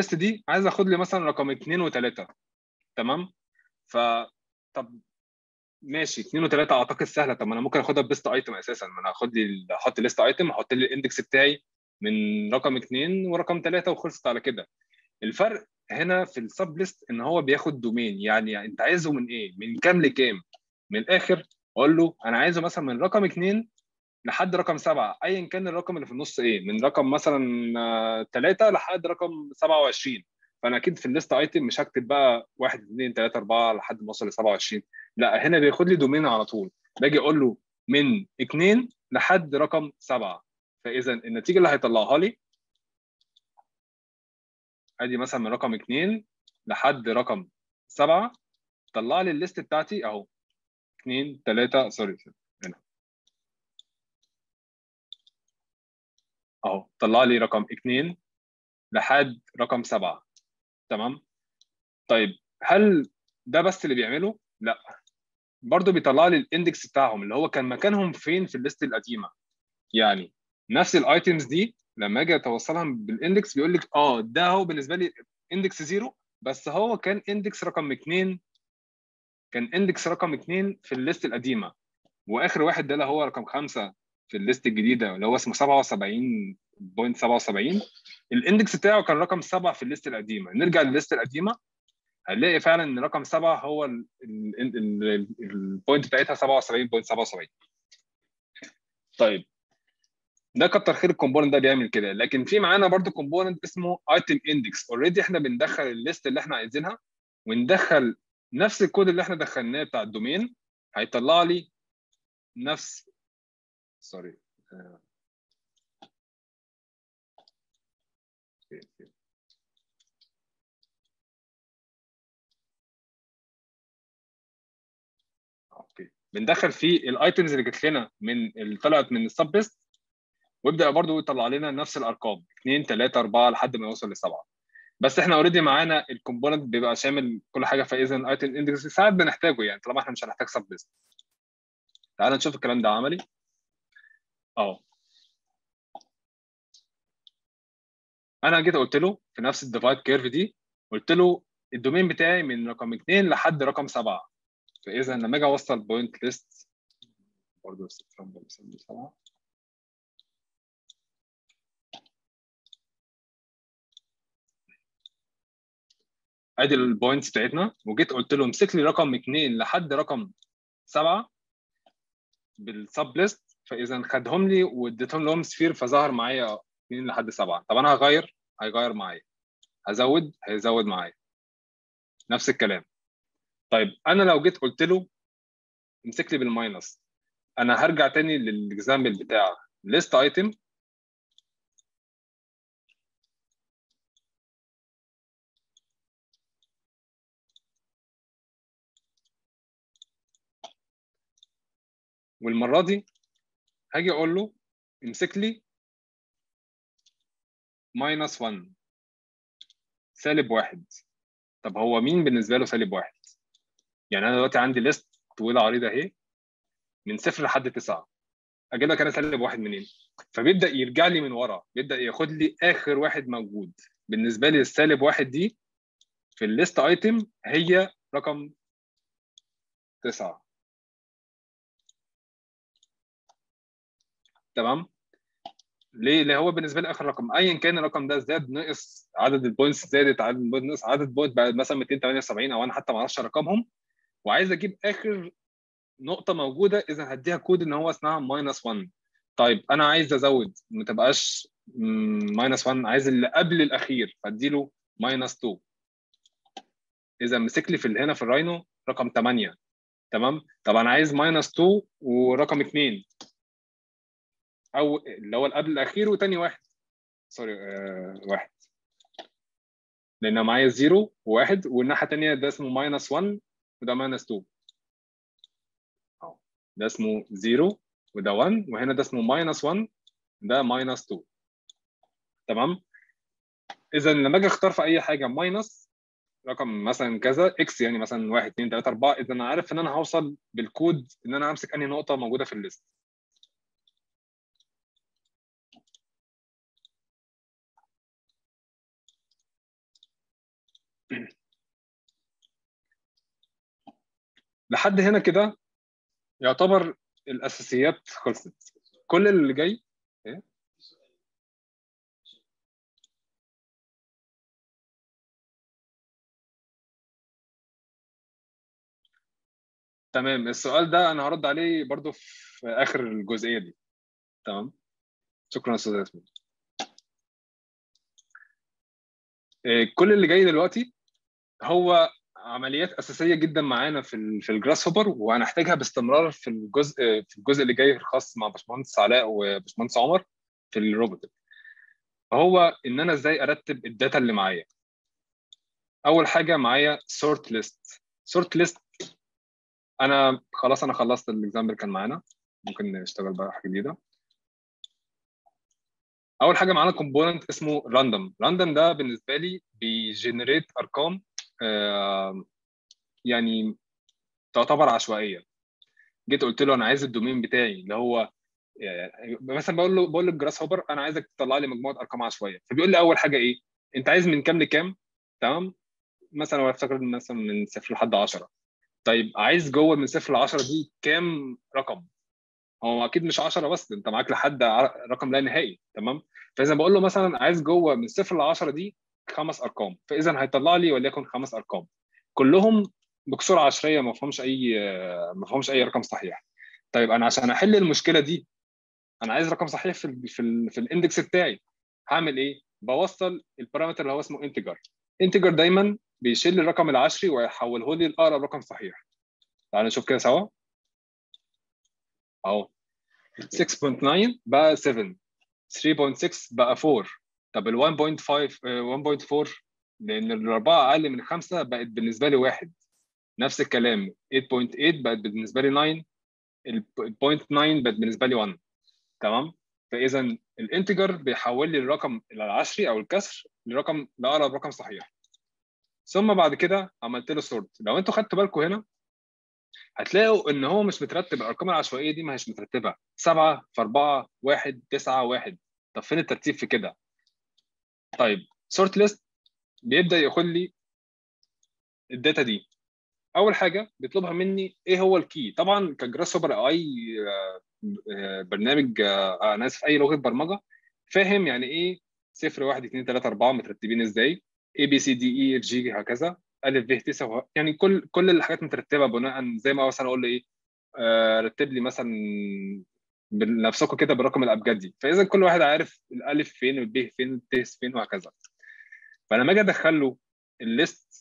عايز اخد لي مثلا رقم 2 و3. تمام. ف طب ماشي 2 و3 اعتقد سهله. طب ما انا ممكن اخدها بيست ايتم اساسا، ما انا احط ليست ايتم، احط لي الاندكس بتاعي من رقم 2 ورقم 3 وخلصت على كده. الفرق هنا في السب ليست ان هو بياخد دومين، يعني انت عايزه من ايه، من كام لكام. من الاخر اقول له انا عايزه مثلا من رقم 2 لحد رقم 7، ايا كان الرقم اللي في النص ايه، من رقم مثلا 3 لحد رقم 27. فانا اكيد في الليست ايتم مش هكتب بقى 1 2 3 4 لحد ما اوصل ل 27. لا، هنا بياخد لي دومين على طول، باجي اقول له من 2 لحد رقم 7. فاذا النتيجه اللي هيطلعها لي ادي مثلا من رقم 2 لحد رقم 7، طلع لي الليست بتاعتي اهو. 2 3 سوري هنا اهو، طلع لي رقم 2 لحد رقم 7. تمام. طيب هل ده بس اللي بيعمله؟ لا، برضه بيطلع لي الاندكس بتاعهم اللي هو كان مكانهم فين في الليست القديمه. يعني نفس الايتمز دي لما اجي اتوصلها بالاندكس بيقول لك ده هو بالنسبه لي اندكس 0، بس هو كان اندكس رقم 2، كان اندكس رقم 2 في الليست القديمه، واخر واحد ده اللي هو رقم 5 في الليست الجديده اللي هو اسمه 77.77، الاندكس بتاعه كان رقم 7 في الليست القديمه. نرجع للليست القديمه هنلاقي فعلا ان رقم 7 هو البوينت بتاعتها 77.77. طيب ده كتر خير الكومبوننت ده بيعمل كده، لكن في معانا برضو كومبوننت اسمه ايتم اندكس. اوريدي احنا بندخل الليست اللي احنا عايزينها وندخل نفس الكود اللي احنا دخلناه بتاع الدومين، هيطلع لي نفس سوري اوكي، بندخل فيه الايتمز اللي جت لنا من اللي طلعت من السب ليست، ويبدا برضو يطلع لنا نفس الارقام 2 3 4 لحد ما يوصل لسبعه. بس احنا اوريدي معانا الكومبوننت بيبقى شامل كل حاجه، فاذا الايتم اندكس ساعات بنحتاجه يعني طالما احنا مش هنحتاج سب ليست. تعال نشوف الكلام ده عملي. اه انا جيت قلت له في نفس الديفايد كيرف دي، قلت له الدومين بتاعي من رقم 2 لحد رقم 7. فاذا لما اجي اوصل بوينت ليست برضه 7، ادي البوينتس بتاعتنا، وجيت قلت له امسك لي رقم 2 لحد رقم 7 بالسب ليست، فاذا خدهم لي واديتهم لهم سفير فظهر معايا 2 لحد 7. طب انا هيغير معايا، هيزود معايا نفس الكلام. طيب انا لو جيت قلت له امسك لي بالماينس، انا هرجع تاني للاكزامبل بتاع ليست ايتم، والمره دي هاجي اقول له امسك لي ماينس 1 سالب 1. طب هو مين بالنسبه له سالب 1؟ يعني انا دلوقتي عندي ليست طويله عريضه اهي من 0 لحد 9، اجيب لك انا سالب 1 منين؟ فبيبدا يرجع لي من ورا، بيبدا ياخد لي اخر واحد موجود. بالنسبه لي السالب 1 دي في الليست ايتم هي رقم 9. تمام. ليه؟ اللي هو بالنسبه لي اخر رقم، ايا كان الرقم ده زاد نقص، عدد البوينتس زادت، عدد البوينتس نقص، عدد بوينت بقى مثلا 278 او انا حتى ما اعرفش رقمهم، وعايز اجيب اخر نقطه موجوده، اذا هديها كود ان هو اسمها ماينس 1. طيب انا عايز ازود ما تبقاش ماينس 1، عايز اللي قبل الاخير فاديله ماينس 2. اذا مسك لي في هنا في الراينو رقم 8. تمام. طب انا عايز ماينس 2 ورقم 2، او اللي هو اللي قبل الاخير وتاني واحد، سوري واحد، لان معايا 0 و1، والناحيه الثانيه ده اسمه ماينس 1 وده ماينس 2 اهو، ده اسمه 0 وده 1، وهنا ده اسمه ماينس 1 ده ماينس 2. تمام. اذا لما اجي اختار في اي حاجه ماينس رقم مثلا كذا اكس، يعني مثلا 1 2 3 4، اذا انا عارف ان انا هوصل بالكود ان انا امسك انهي نقطه موجوده في الليست. لحد هنا كده يعتبر الاساسيات خلصت. كل اللي جاي إيه؟ تمام. السؤال ده انا هرد عليه برضو في اخر الجزئيه دي. تمام. شكرا يا استاذ ياسمين. كل اللي جاي دلوقتي هو عمليات اساسيه جدا معانا في الجراس هوبر، وهنحتاجها باستمرار في الجزء اللي جاي الخاص مع باشمهندس علاء وباشمهندس عمر في الروبوت. هو ان انا ازاي ارتب الداتا اللي معايا. اول حاجه معايا سورت ليست. سورت ليست انا خلاص انا خلصت الاكزامبل كان معانا، ممكن نشتغل بقى حاجه جديده. اول حاجه معانا كومبوننت اسمه راندوم. راندوم ده بالنسبه لي بيجنريت ارقام يعني تعتبر عشوائيه. جيت قلت له انا عايز الدومين بتاعي اللي هو مثلا بقول للجراس هوبر انا عايزك تطلع لي مجموعه ارقام عشوائيه، فبيقول لي اول حاجه ايه انت عايز من كام لكام. تمام. مثلا هو افتكر مثلا من 0 لحد 10. طيب عايز جوه من 0 ل 10 دي كام رقم؟ هو اكيد مش 10 بس، انت معاك لحد رقم لا نهائي. تمام. فاذا بقول له مثلا عايز جوه من 0 ل 10 دي 5 ارقام، فاذا هيطلع لي وليكن 5 ارقام كلهم بكسور عشريه، ما فيهمش اي رقم صحيح. طيب انا عشان احل المشكله دي انا عايز رقم صحيح في الاندكس بتاعي. هعمل ايه؟ بوصل البارامتر اللي هو اسمه انتجر. انتجر دايما بيشيل الرقم العشري ويحوله لي لاقرب رقم صحيح. تعالوا نشوف كده سوا. اهو 6.9 بقى 7، 3.6 بقى 4. طب ال 1.5 1.4 لان الاربعه اقل من 5 بقت بالنسبه لي 1. نفس الكلام 8.8 بقت بالنسبه لي 9. ال 0.9 بقت بالنسبه لي 1. تمام. فاذا الانتجر بيحول لي الرقم العشري او الكسر لرقم لاقرب رقم صحيح. ثم بعد كده عملت له سورت. لو انتوا خدتوا بالكم هنا هتلاقوا ان هو مش مترتب. الارقام العشوائيه دي ما هيش مترتبه 7 في 4 1 9 1. طب فين الترتيب في كده؟ طيب سورت ليست بيبدا ياخد لي الداتا دي. اول حاجه بيطلبها مني ايه هو الكي. طبعا كجراس هوبر او اي برنامج انا اسف اي لغه برمجه فاهم يعني ايه 0 1 2 3 4 مترتبين ازاي. اي بي سي دي اي اف جي هكذا الف ب ت س يعني كل الحاجات مترتبه بناء زي ما مثلا اقول له ايه رتب لي مثلا بنفسكم كده بالرقم الابجدي. فاذا كل واحد عارف الالف فين والب فين والت فين وهكذا. فلما اجي ادخل له الليست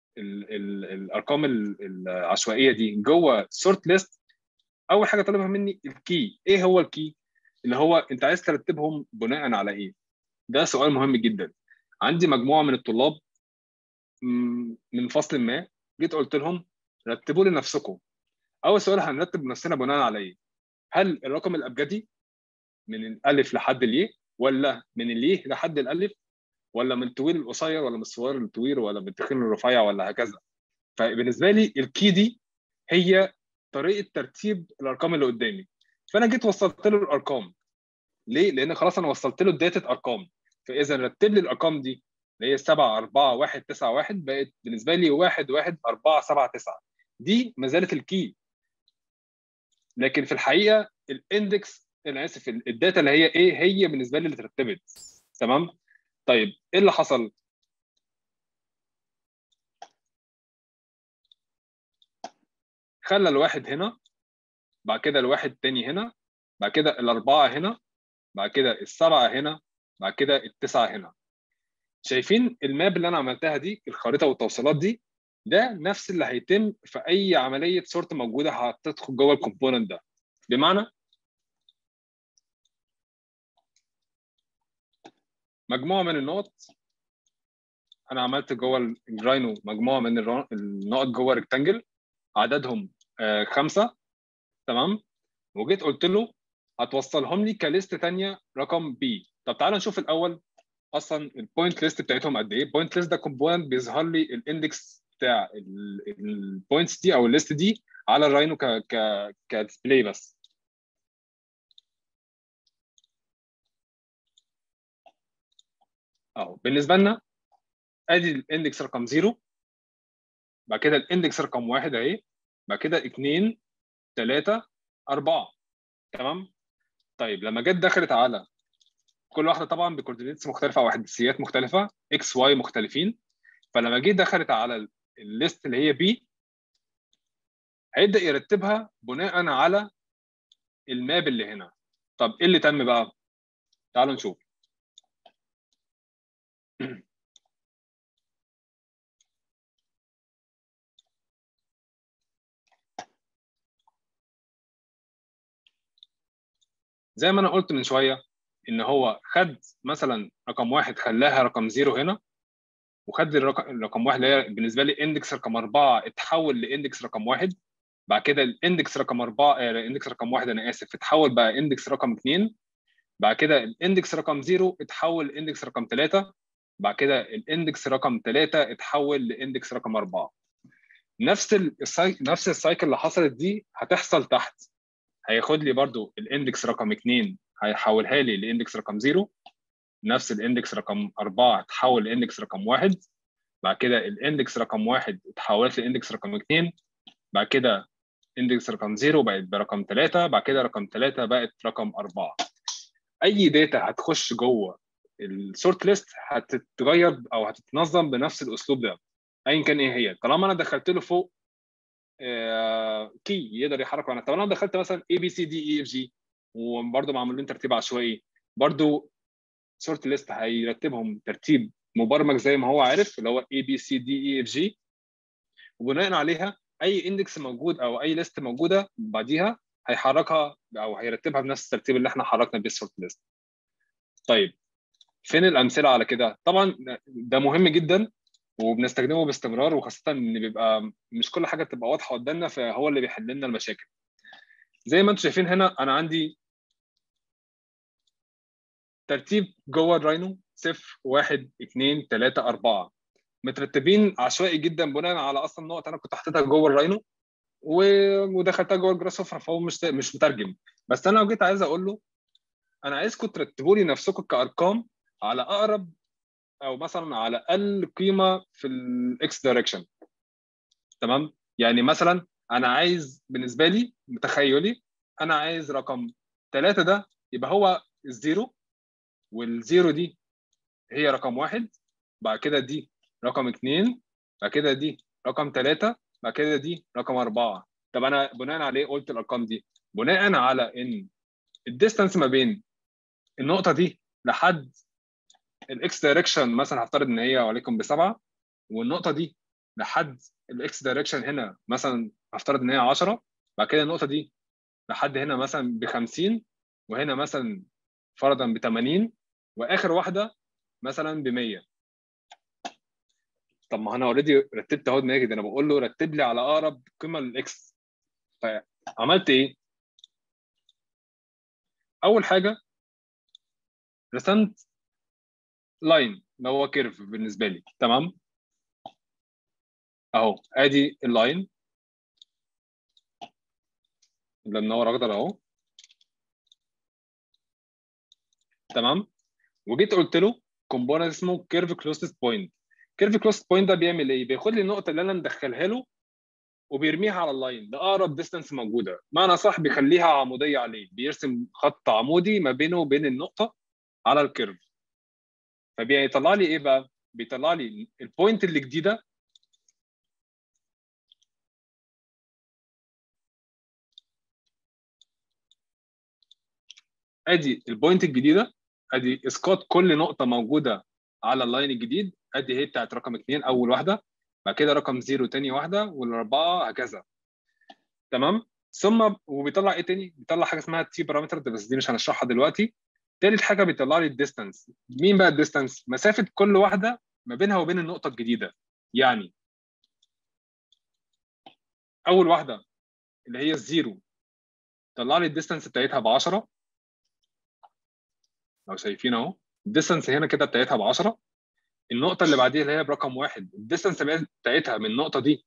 الارقام العشوائيه دي جوه سورت ليست اول حاجه طالبها مني الكي. ايه هو الكي؟ اللي هو انت عايز ترتبهم بناء على ايه؟ ده سؤال مهم جدا. عندي مجموعه من الطلاب من فصل ما، جيت قلت لهم رتبوا لنفسكم. اول سؤال هنرتب نفسنا بناء على ايه؟ هل الرقم الابجدي من الالف لحد الياء، ولا من الياء لحد الالف، ولا من الطويل للقصير، ولا من الصغير للطويل، ولا من التخين للرفيع، ولا هكذا. فبالنسبه لي الكي دي هي طريقه ترتيب الارقام اللي قدامي. فانا جيت وصلت له الارقام. ليه؟ لان خلاص انا وصلت له داتا ارقام. فاذا رتب لي الارقام دي اللي هي 7 4 1 9 1 بقت بالنسبه لي 1 1 4 7 9. دي ما زالت الكي. لكن في الحقيقه الاندكس انا اسف الداتا اللي هي ايه هي بالنسبه لي اللي اترتبت. تمام. طيب ايه اللي حصل؟ خلى الواحد هنا، بعد كده الواحد تاني هنا، بعد كده الاربعه هنا، بعد كده السبعه هنا، بعد كده التسعه هنا. شايفين الماب اللي انا عملتها دي الخريطه والتوصيلات دي؟ ده نفس اللي هيتم في اي عمليه سورت موجوده هتدخل جوه الكومبوننت ده. بمعنى مجموعه من النقط انا عملت جوه الراينو مجموعه من النقط جوه ريكتانجل عددهم 5. تمام. وجيت قلت له هتوصلهم لي كليست ثانيه رقم بي. طب تعالى نشوف الاول اصلا البوينت ليست بتاعتهم قد ايه. البوينت ليست ده كومبوننت بيظهر لي الاندكس بتاع البوينتس دي او الليست دي على الراينو كديسبلاي بس. اهو بالنسبه لنا ادي الاندكس رقم 0، بعد كده الاندكس رقم 1 اهي، بعد كده 2، 3 4. تمام. طيب لما جت دخلت على كل واحده طبعا بكوردينيتس مختلفه او احداثيات مختلفه، اكس واي مختلفين، فلما جيت دخلت على الليست اللي هي بي هيبدا يرتبها بناء على الماب اللي هنا. طب ايه اللي تم بقى؟ تعالوا نشوف. زي ما انا قلت من شويه ان هو خد مثلا رقم 1 خلاها رقم 0 هنا، وخد رقم 1 اللي هي بالنسبه لي اندكس رقم 4 اتحول لاندكس رقم 1. بعد كده الاندكس رقم 4 الاندكس رقم 1 انا اسف اتحول بقى اندكس رقم 2. بعد كده الاندكس رقم 0 اتحول لاندكس رقم 3. بعد كده الاندكس رقم 3 اتحول لاندكس رقم 4. نفس السايكل اللي حصلت دي هتحصل تحت. هياخد لي برضو الاندكس رقم 2 هيحولها لي لاندكس رقم 0. نفس الاندكس رقم 4 اتحول لاندكس رقم 1. بعد كده الاندكس رقم 1 اتحولت لاندكس رقم 2. بعد كده اندكس رقم 0 بقت برقم 3. بعد كده رقم 3 بقت رقم 4. اي داتا هتخش جوه السورت ليست هتتغير او هتتنظم بنفس الاسلوب ده ايا كان ايه هي، طالما انا دخلت له فوق كي يقدر يحرك معانا. طب انا دخلت مثلا اي بي سي دي اي اف جي وبرده معمول لهم ترتيب عشوائي، برده سورت ليست هيرتبهم ترتيب مبرمج زي ما هو عارف اللي هو اي بي سي دي اي اف جي، وبناء عليها اي اندكس موجود او اي ليست موجوده بعديها هيحركها او هيرتبها بنفس الترتيب اللي احنا حركنا بيه السورت ليست. طيب فين الامثله على كده؟ طبعا ده مهم جدا وبنستخدمه باستمرار، وخاصه ان بيبقى مش كل حاجه بتبقى واضحه قدامنا فهو اللي بيحل لنا المشاكل. زي ما انتم شايفين هنا انا عندي ترتيب جوه الراينو 0 1 2 3 4 مترتبين عشوائي جدا بناء على اصلا نقط انا كنت حاططها جوه الراينو ودخلتها جوه الجراس اوفر، فهو مش مترجم. بس انا لو جيت عايز اقول له انا عايزكم ترتبوا لي نفسكم كارقام على اقرب او مثلا على اقل قيمه في الاكس دايركشن. تمام. يعني مثلا انا عايز بالنسبه لي متخيلي انا عايز رقم 3 ده يبقى هو الزيرو، والزيرو دي هي رقم 1. بعد كده دي رقم 2. بعد كده دي رقم 3. بعد كده دي رقم 4. طب انا بناء على ايه قلت الارقام دي؟ بناء على ان الديستانس ما بين النقطه دي لحد الاكس دايركشن مثلا هفترض ان هي وليكن ب7، والنقطه دي لحد الاكس دايركشن هنا مثلا هفترض ان هي 10. بعد كده النقطه دي لحد هنا مثلا ب50، وهنا مثلا فرضا ب80، واخر واحده مثلا ب100. طب ما انا اوريدي رتبت اهو دماغي، ده انا بقول له رتب لي على اقرب قيمه للاكس. فعملت ايه؟ اول حاجه رسمت لاين اللي هو كيرف بالنسبه لي. تمام. اهو ادي اللاين اللي منور اخضر اهو. تمام. وجيت قلت له كومبوننت اسمه كيرف كلوزست بوينت. كيرف كلوزست بوينت ده بيعمل ايه؟ بياخد لي النقطه اللي انا مدخلها له وبيرميها على اللاين لاقرب ديستانس موجوده، معنى صح بيخليها عموديه عليه، بيرسم خط عمودي ما بينه وبين النقطه على الكيرف. فبيطلع لي ايه بقى؟ بيطلع لي البوينت اللي جديده. ادي البوينت الجديده، ادي اسقاط كل نقطه موجوده على اللاين الجديد. ادي هي بتاعت رقم 2 اول واحده، بعد كده رقم 0 تاني واحده، والاربعه هكذا. تمام. ثم وبيطلع ايه تاني؟ بيطلع حاجه اسمها تي بارامتر ده، بس دي مش هنشرحها دلوقتي. تالت حاجه بيطلع لي الديستانس. مين بقى الديستانس؟ مسافه كل واحده ما بينها وبين النقطه الجديده. يعني اول واحده اللي هي الزيرو طلع لي الديستانس بتاعتها ب 10. لو شايفين اهو الديستانس هنا كده بتاعتها ب 10. النقطه اللي بعديها اللي هي برقم 1 الديستانس بتاعتها من النقطه دي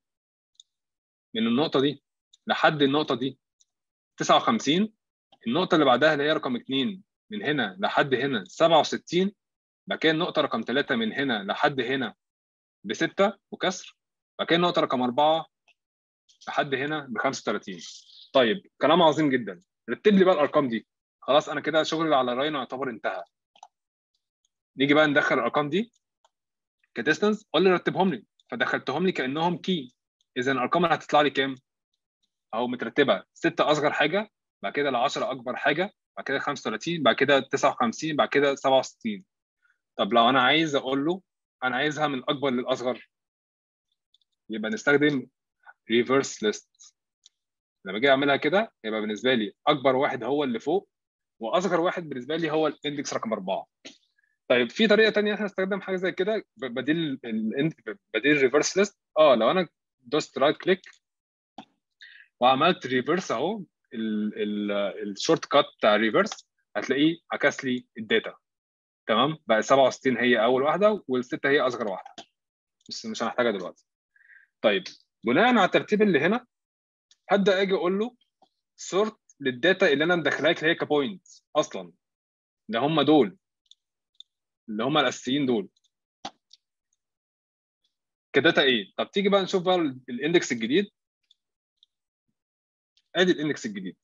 لحد النقطه دي 59. النقطه اللي بعدها اللي هي رقم 2 من هنا لحد هنا 67. بعد كده النقطه رقم 3 من هنا لحد هنا ب6 وكسر. بعد كده النقطه رقم 4 لحد هنا ب 35. طيب كلام عظيم جدا، رتب لي بقى الارقام دي. خلاص انا كده شغلي على راينو يعتبر انتهى. نيجي بقى ندخل الارقام دي كديستنس، قول لي رتبهم لي، فدخلتهم لي كانهم كي. اذا الارقام اللي هتطلع لي كام؟ اهو مترتبه 6 اصغر حاجه، بعد كده ال 10 اكبر حاجه، بعد كده 35، بعد كده 59، بعد كده 67. طب لو انا عايز اقول له انا عايزها من الاكبر للاصغر، يبقى نستخدم ريفرس ليست. لما اجي اعملها كده يبقى بالنسبه لي اكبر واحد هو اللي فوق، واصغر واحد بالنسبه لي هو الاندكس رقم 4. طيب في طريقه ثانيه احنا نستخدم حاجه زي كده بديل بديل ريفرس ليست. لو انا دوست رايت كليك وعملت ريفرس اهو، الشورت كات بتاع ريفرس هتلاقيه عكس لي الداتا. تمام، بقى 67 هي اول واحده والسته هي اصغر واحده، بس مش هنحتاجها دلوقتي. طيب بناء على الترتيب اللي هنا هبدا اجي اقول له سورت للداتا اللي انا مدخلها لك اللي هي كبوينت اصلا، اللي هم دول اللي هم الاساسيين دول كداتا ايه. طب تيجي بقى نشوف بقى الاندكس الجديد. ادي الاندكس الجديد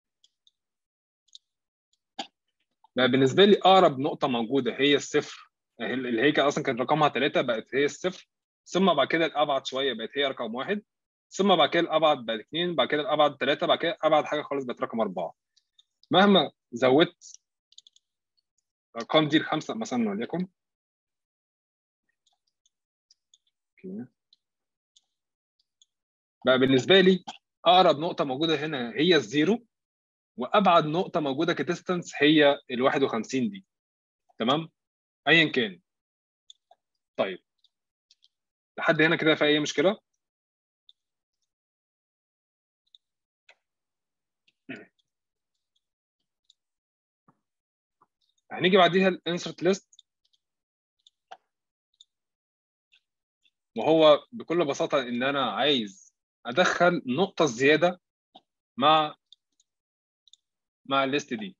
بقى بالنسبه لي اقرب نقطه موجوده هي الصفر، اللي هي اصلا كان رقمها 3 بقت هي الصفر، ثم بعد كده الابعد شويه بقت هي رقم 1، ثم بعد كده الابعد بقت 2، بعد كده الابعد 3، بعد كده ابعد حاجه خالص بقت رقم 4. مهما زودت الارقام دي الخمسه مثلا وليكن بقى بالنسبه لي اقرب نقطه موجوده هنا هي الزيرو، وابعد نقطه موجوده كديستنس هي ال 51 دي. تمام، ايا كان. طيب لحد هنا كده في اي مشكله؟ هنيجي بعديها الانسرت ليست، وهو بكل بساطه ان انا عايز ادخل نقطه زياده مع الليست دي.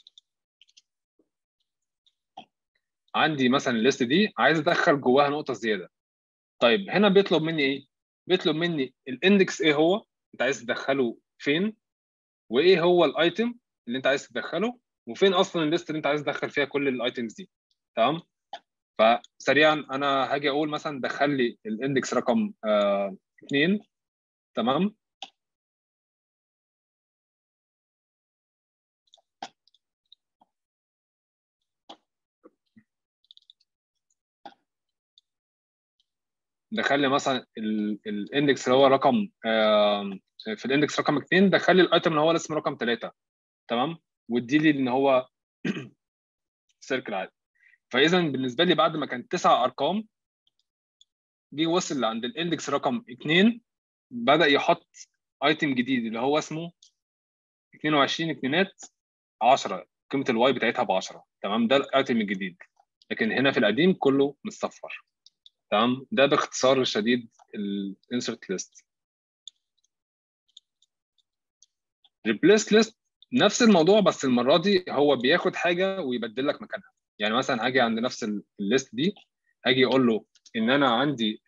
عندي مثلا الليست دي عايز ادخل جواها نقطه زياده. طيب هنا بيطلب مني ايه؟ بيطلب مني الاندكس ايه هو انت عايز تدخله فين، وايه هو الايتم اللي انت عايز تدخله، وفين اصلا الليست اللي انت عايز تدخل فيها كل الايتمز دي. تمام، فسريعا انا هاجي اقول مثلا دخل لي الاندكس رقم 2. تمام، دخل لي مثلا الاندكس اللي هو رقم في الاندكس رقم 2 دخل لي الايتم اللي هو اسمه رقم 3. تمام، وادي لي ان هو سيركل عادي. فاذا بالنسبه لي بعد ما كان 9 ارقام جه وصل عند الاندكس رقم 2 بدا يحط ايتم جديد اللي هو اسمه 22 اتنينات 10، قيمه الواي بتاعتها ب 10. تمام، ده الايتم الجديد، لكن هنا في القديم كله متصفر. تمام، ده باختصار شديد الانسرت ليست. ريبليس ليست نفس الموضوع، بس المره دي هو بياخد حاجه ويبدل لك مكانها. يعني مثلا هاجي عند نفس الليست دي، هاجي اقول له ان انا عندي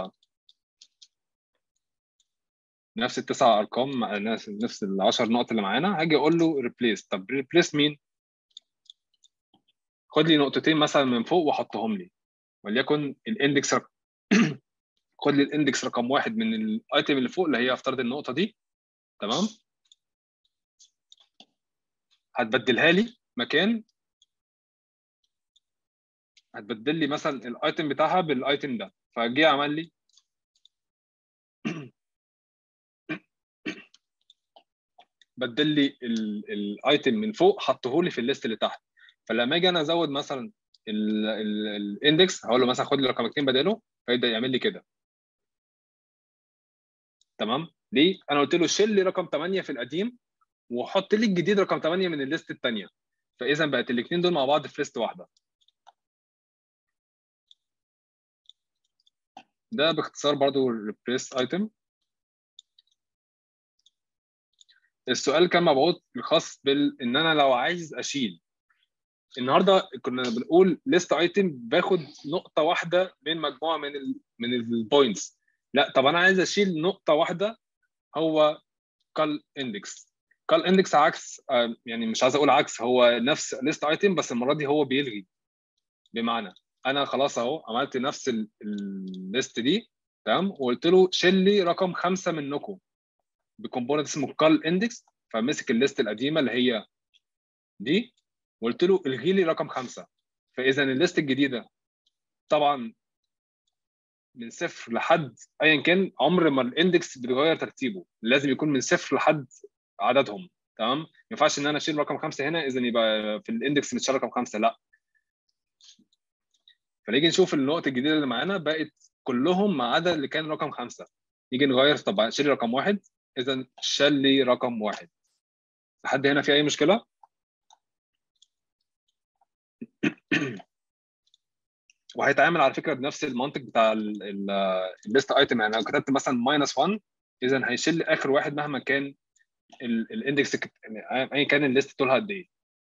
نفس التسع ارقام، نفس ال 10 نقط اللي معانا، هاجي اقول له ريبليس. طب ريبليس مين؟ خد لي نقطتين مثلا من فوق وحطهم لي، وليكن الاندكس خد لي الاندكس رقم 1 من الايتم اللي فوق اللي هي افترض النقطه دي. تمام، هتبدلها لي مكان، هتبدل لي مثلا الايتم بتاعها بالايتم ده، فجي عمل لي بدل لي الايتم من فوق حطه لي في الليست اللي تحت. فلما اجي انا ازود مثلا الاندكس هقول له مثلا خد لي رقم 2 بداله، فيبدا يعمل لي كده. تمام، ليه؟ انا قلت له شيل لي رقم 8 في القديم وحط لي الجديد رقم 8 من الليست الثانيه، فاذا بقت الاثنين دول مع بعض في ليست واحده. ده باختصار برضو الريبليس ايتم. السؤال كان مبعوث الخاص ان انا لو عايز اشيل. النهارده كنا بنقول ليست ايتم باخد نقطه واحده من مجموعه من البوينتس. لا، طب انا عايز اشيل نقطه واحده هو كال اندكس. كال اندكس عكس يعني مش عايز اقول عكس، هو نفس ليست ايتم بس المره دي هو بيلغي. بمعنى انا خلاص اهو عملت نفس الليست دي تمام، وقلت له شيل لي رقم 5 منكم بكومبوننت اسمه كال اندكس، فمسك الليست القديمه اللي هي دي وقلت له الغي لي رقم 5. فاذا الليست الجديده طبعا من صفر لحد ايا كان، عمر ما الاندكس بيتغير ترتيبه، لازم يكون من صفر لحد عددهم تمام. ما ينفعش ان انا اشيل رقم 5 هنا اذا يبقى في الاندكس متشال رقم 5، لا. فنيجي نشوف النقط الجديده اللي معانا بقت كلهم ما عدا اللي كان رقم 5. نيجي نغير، طب شيل لي رقم 1، اذا شال لي رقم 1. لحد هنا في اي مشكله؟ وهيتعامل على فكره بنفس المنطق بتاع الليست ايتم. يعني لو كتبت مثلا -1 اذا هيشيل لي اخر واحد مهما كان الاندكس، ايا كان الليست طولها قد ايه.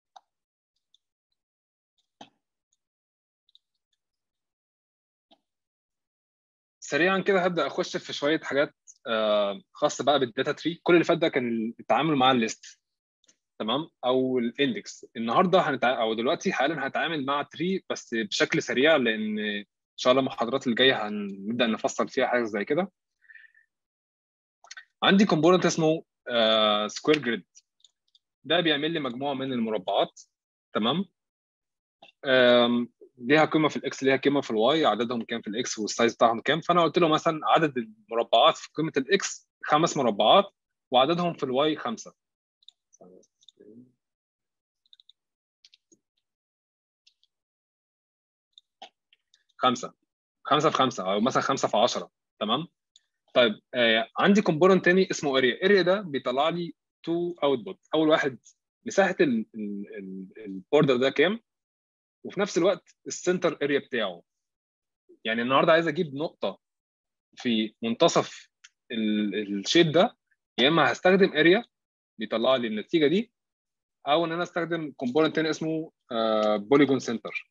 سريعا كده هبدا اخش في شويه حاجات خاصه بقى بالداتا تري. كل اللي فات ده كان التعامل مع الليست تمام او الاندكس. النهارده او دلوقتي حالا هنتعامل مع تري بس بشكل سريع، لان ان شاء الله المحاضرات اللي جايه هنبدا نفصل فيها حاجه زي كده. عندي كومبوننت اسمه سكوير جريد، ده بيعمل لي مجموعه من المربعات تمام. ليها قيمه في الاكس، ليها قيمه في الواي، عددهم كام في الاكس والسايز بتاعهم كام. فانا قلت له مثلا عدد المربعات في قيمه الاكس 5 مربعات وعددهم في الواي 5. 5 5 في 5 او مثلا 5 في 10 تمام. طيب عندي كومبوننت تاني اسمه اريا. اريا ده بيطلع لي تو اوتبوت. اول واحد مساحه البوردر ده كام، وفي نفس الوقت السنتر اريا بتاعه. يعني النهارده عايز اجيب نقطه في منتصف الشيب ده، يا اما هستخدم اريا بيطلع لي النتيجه دي، او ان انا استخدم كومبوننت تاني اسمه بوليجون سنتر.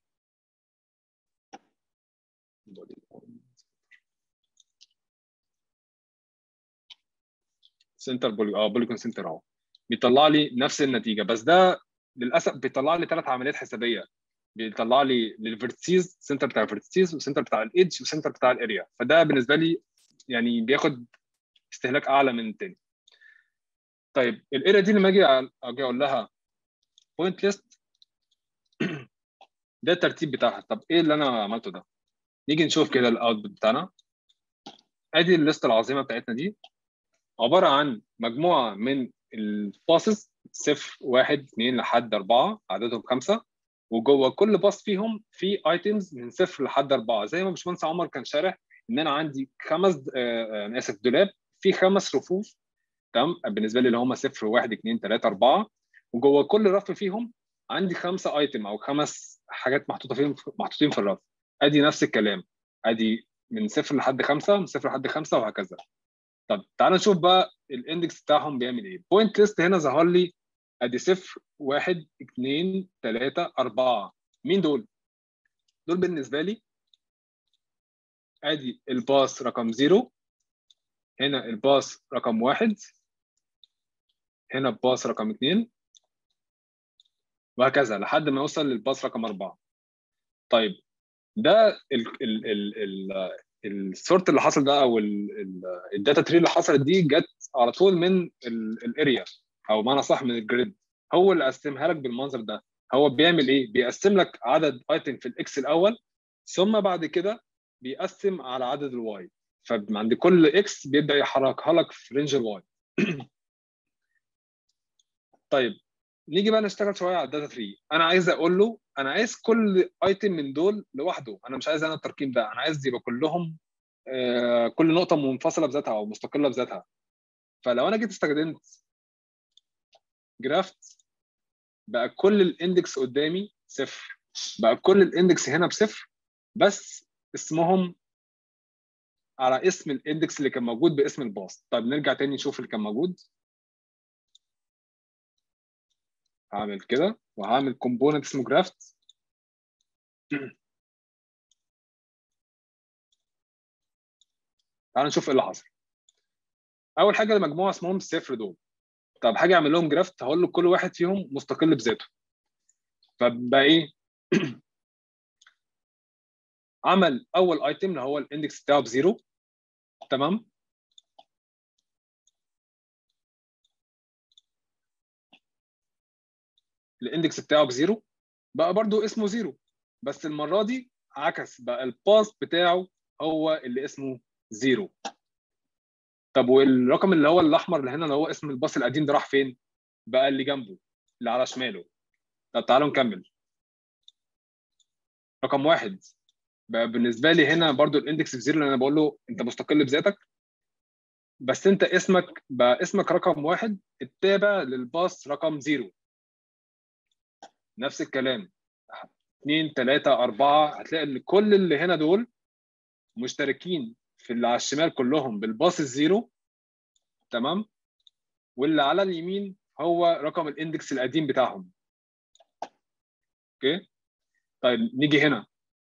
بوليجون سنتر اهو بيطلع لي نفس النتيجه، بس ده للاسف بيطلع لي 3 عمليات حسابيه. بيطلع لي للفيرتسيز سنتر بتاع الفيرتسيز، وسنتر بتاع الايدج، وسنتر بتاع الاريا. فده بالنسبه لي يعني بياخد استهلاك اعلى من التاني. طيب الاريا دي لما اجي اقول لها بوينت ليست ده الترتيب بتاعها. طب ايه اللي انا عملته ده؟ نيجي نشوف كده الاوتبوت بتاعنا. ادي الليست العظيمه بتاعتنا دي عباره عن مجموعه من الباسز 0 1 2 لحد 4 عددهم 5، وجوه كل باص فيهم في ايتمز من 0 لحد 4. زي ما باشمهندس عمر كان شارح ان انا عندي انا اسف دولاب فيه 5 رفوف تمام، بالنسبه لي اللي هم 0 1 2 3 4، وجوه كل رف فيهم عندي 5 ايتم او 5 حاجات محطوطين في الرف. ادي نفس الكلام، ادي من 0 لحد 5، من 0 لحد 5 وهكذا. طب تعال نشوف بقى الاندكس بتاعهم بيعمل ايه. بوينت ليست هنا ظهر لي ادي 0 1 2 3 4. مين دول؟ دول بالنسبه لي ادي الباص رقم 0، هنا الباص رقم 1، هنا الباص رقم 2، وهكذا لحد ما يوصل للباص رقم 4. طيب ده السورت اللي حصل ده او الداتا تري اللي حصلت دي جت على طول من الاريا، او معنى صح من الجريد. هو اللي قسمها لك بالمنظر ده. هو بيعمل ايه؟ بيقسم لك عدد ايتم في الاكس الاول، ثم بعد كده بيقسم على عدد الواي. فعند كل اكس بيبدا يحركها لك في رينج الواي. طيب نيجي بقى نشتغل شويه على الداتا تري. انا عايز اقول له انا عايز كل ايتم من دول لوحده، انا مش عايز انا التركيب ده، انا عايز يبقى كلهم كل نقطه منفصله بذاتها او مستقله بذاتها. فلو انا جيت استخدمت جرافت بقى كل الاندكس قدامي صفر، بقى كل الاندكس هنا بصفر، بس اسمهم على اسم الاندكس اللي كان موجود باسم الباص. طيب نرجع تاني نشوف اللي كان موجود. هعمل كده وهعمل كومبوننت اسمه جرافت. تعالوا نشوف ايه اللي حصل. اول حاجه المجموعه اسمهم صفر دول. طب حاجه اعمل لهم جرافت، هقول له كل واحد فيهم مستقل بذاته. فبقى ايه؟ عمل اول ايتم اللي هو الاندكس بتاعه بزيرو، تمام. الاندكس بتاعه بزيرو بقى برضو اسمه زيرو، بس المره دي عكس، بقى الباس بتاعه هو اللي اسمه زيرو. طب والرقم اللي هو الاحمر اللي هنا اللي هو اسم الباص القديم ده راح فين؟ بقى اللي جنبه اللي على شماله. طب تعالوا نكمل. رقم واحد بقى بالنسبه لي هنا برضو الاندكس بزيرو، لان انا بقول له انت مستقل بذاتك، بس انت اسمك بقى اسمك رقم واحد التابع للباص رقم زيرو. نفس الكلام 2 3 4، هتلاقي ان كل اللي هنا دول مشتركين في اللي على الشمال كلهم بالباص الزيرو، تمام. واللي على اليمين هو رقم الاندكس القديم بتاعهم. اوكي. طيب نيجي هنا.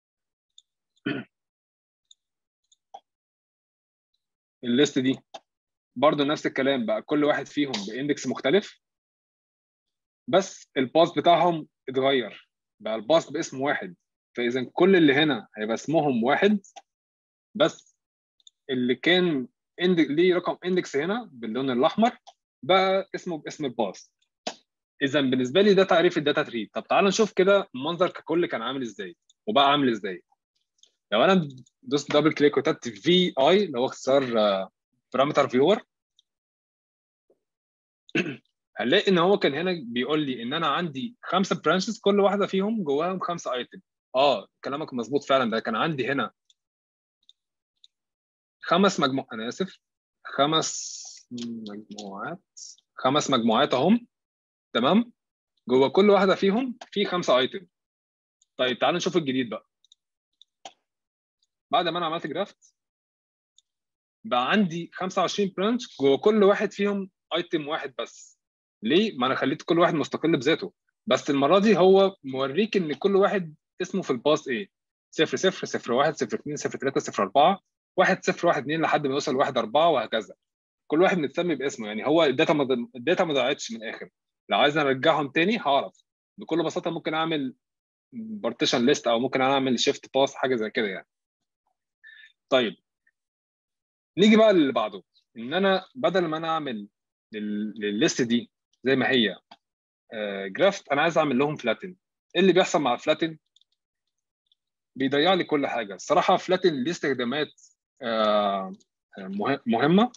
الليست دي برضو نفس الكلام، بقى كل واحد فيهم باندكس مختلف، بس الباص بتاعهم اتغير، بقى الباص باسم واحد. فاذا كل اللي هنا هيبقى اسمهم واحد، بس اللي كان ليه رقم اندكس هنا باللون الاحمر بقى اسمه باسم الباص. اذا بالنسبه لي ده تعريف الداتا تري. طب تعالوا نشوف كده المنظر ككل كان عامل ازاي وبقى عامل ازاي. لو انا دوست دبل كليك وكتبت في اي اللي هو اختصار بارامتر فيور، هنلاقي ان هو كان هنا بيقول لي ان انا عندي 5 برانشز كل واحده فيهم جواهم 5 ايتم. كلامك مظبوط فعلا، ده كان عندي هنا 5 مجموعات، انا اسف، 5 مجموعات، 5 مجموعات اهم، تمام. جوه كل واحده فيهم في 5 ايتم. طيب تعالوا نشوف الجديد بقى. بعد ما انا عملت جرافت بقى عندي 25 برانش جوه كل واحد فيهم ايتم واحد بس. ليه؟ ما انا خليت كل واحد مستقل بذاته، بس المره دي هو موريك ان كل واحد اسمه في الباص ايه. 0 0 0 1 0 2 0 3 0 4 1 0 1 2 لحد ما يوصل 1 4 وهكذا. كل واحد متسمي باسمه، يعني هو الداتا ما ضاعتش من الاخر. لو عايز ارجعهم تاني هعرف بكل بساطه، ممكن اعمل بارتيشن ليست او ممكن اعمل شيفت باس حاجه زي كده يعني. طيب نيجي بقى اللي بعده، ان انا بدل ما انا اعمل الليست دي زي ما هي جرافت، انا عايز اعمل لهم فلاتن. ايه اللي بيحصل مع فلاتن؟ بيضيع لي كل حاجه الصراحه. فلاتن ليه استخدامات مهمه.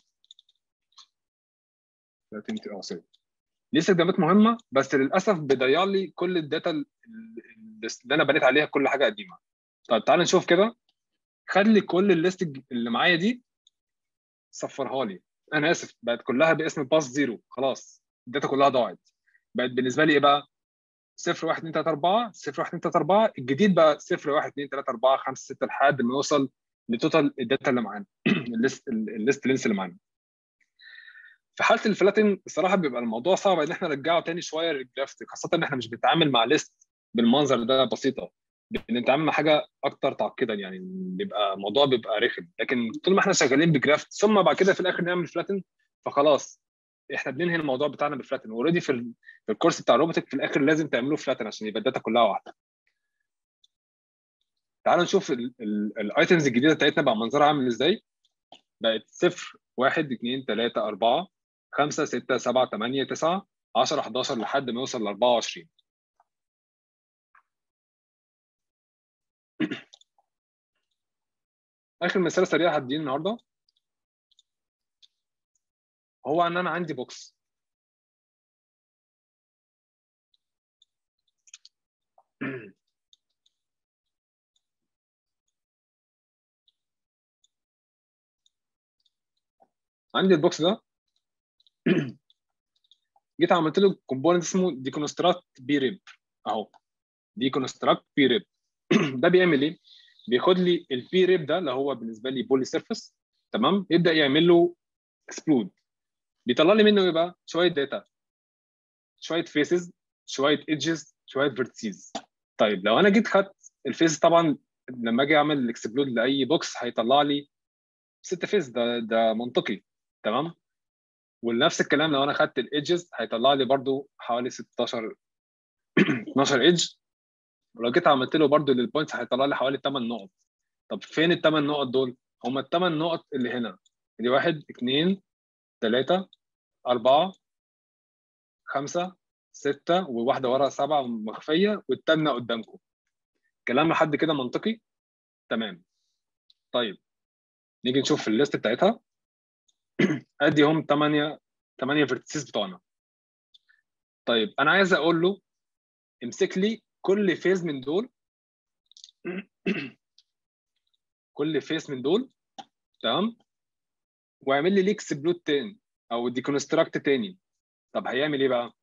فلاتن ليه استخدامات مهمه، بس للاسف بيضيع لي كل الداتا اللي انا بنيت عليها كل حاجه قديمه. طيب تعال نشوف كده. خد لي كل الليست اللي معايا دي، صفرها لي. انا اسف، بقت كلها باسم باس زيرو، خلاص الداتا كلها ضاعت. بقت بالنسبه لي ايه بقى؟ 0 1 2 3 4 0 1 2 3 4. الجديد بقى 0 1 2 3 4 5 6 لحد ما يوصل لتوتال الداتا اللي معانا الليست لينس اللي معانا. في حاله الفلاتن الصراحه بيبقى الموضوع صعب ان احنا نرجعه تاني شويه للجرافت، خاصه ان احنا مش بنتعامل مع ليست بالمنظر ده بسيطه، بنتعامل مع حاجه اكتر تعقيدا، يعني بيبقى الموضوع بيبقى رخم. لكن طول ما احنا شغالين بجرافت ثم بعد كده في الاخر نعمل فلاتن، فخلاص احنا بننهي الموضوع بتاعنا بالفلاتن. اوريدي في الكورس بتاع الروبوتك في الاخر لازم تعملوه فلاتن عشان يبقى الداتا كلها واحده. تعالوا نشوف الايتمز الجديده بتاعتنا بقى منظرها عامل ازاي. بقت 0 1 2 3 4 5 6 7 8 9 10 11 لحد ما يوصل ل 24. اخر مثال سريع هديه النهارده هو ان انا عندي بوكس. عندي البوكس ده جيت عملت له كومبوننت اسمه ديكونستراكت بي ريب اهو. ديكونستراكت بي ريب ده بيعمل ايه؟ بياخد لي البي ريب ده اللي هو بالنسبه لي بولي سيرفيس، تمام، يبدا يعمل له اكسبلود. بيطلع لي منه ايه بقى؟ شويه داتا، شويه فيسز، شويه ايدجز، شويه فيرتسيز. طيب لو انا جيت خدت الفيس، طبعا لما اجي اعمل الاكسبلود لاي بوكس هيطلع لي 6 فيس، ده منطقي، تمام. ونفس الكلام لو انا خدت الايدجز هيطلع لي برضو حوالي 16 12 ايدج، ولو جيت عملت له برضو للبوينتس هيطلع لي حوالي 8 نقط. طب فين ال8 نقط دول؟ هم ال8 نقط اللي هنا، دي 1 2 3 4 5 6 وواحده ورا 7 مخفيه والثامنه قدامكم. كلام لحد كده منطقي؟ تمام. طيب نيجي نشوف في الليست بتاعتها. ادي هم 8 فيرتيسز بتوعنا. طيب انا عايز اقول له امسك لي كل فيز من دول كل فيس من دول، تمام، واعمل لي ليه اكسبلود تاني او ديكونستراكت تاني. طب هيعمل ايه بقى؟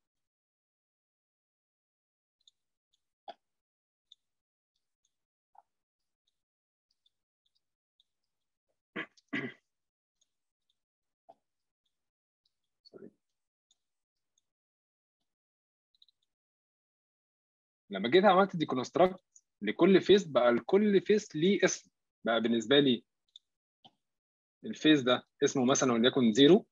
لما جيت عملت ديكونستراكت لكل فيس، بقى لكل فيس ليه اسم. بقى بالنسبه لي الفيس ده اسمه مثلا وليكن 0،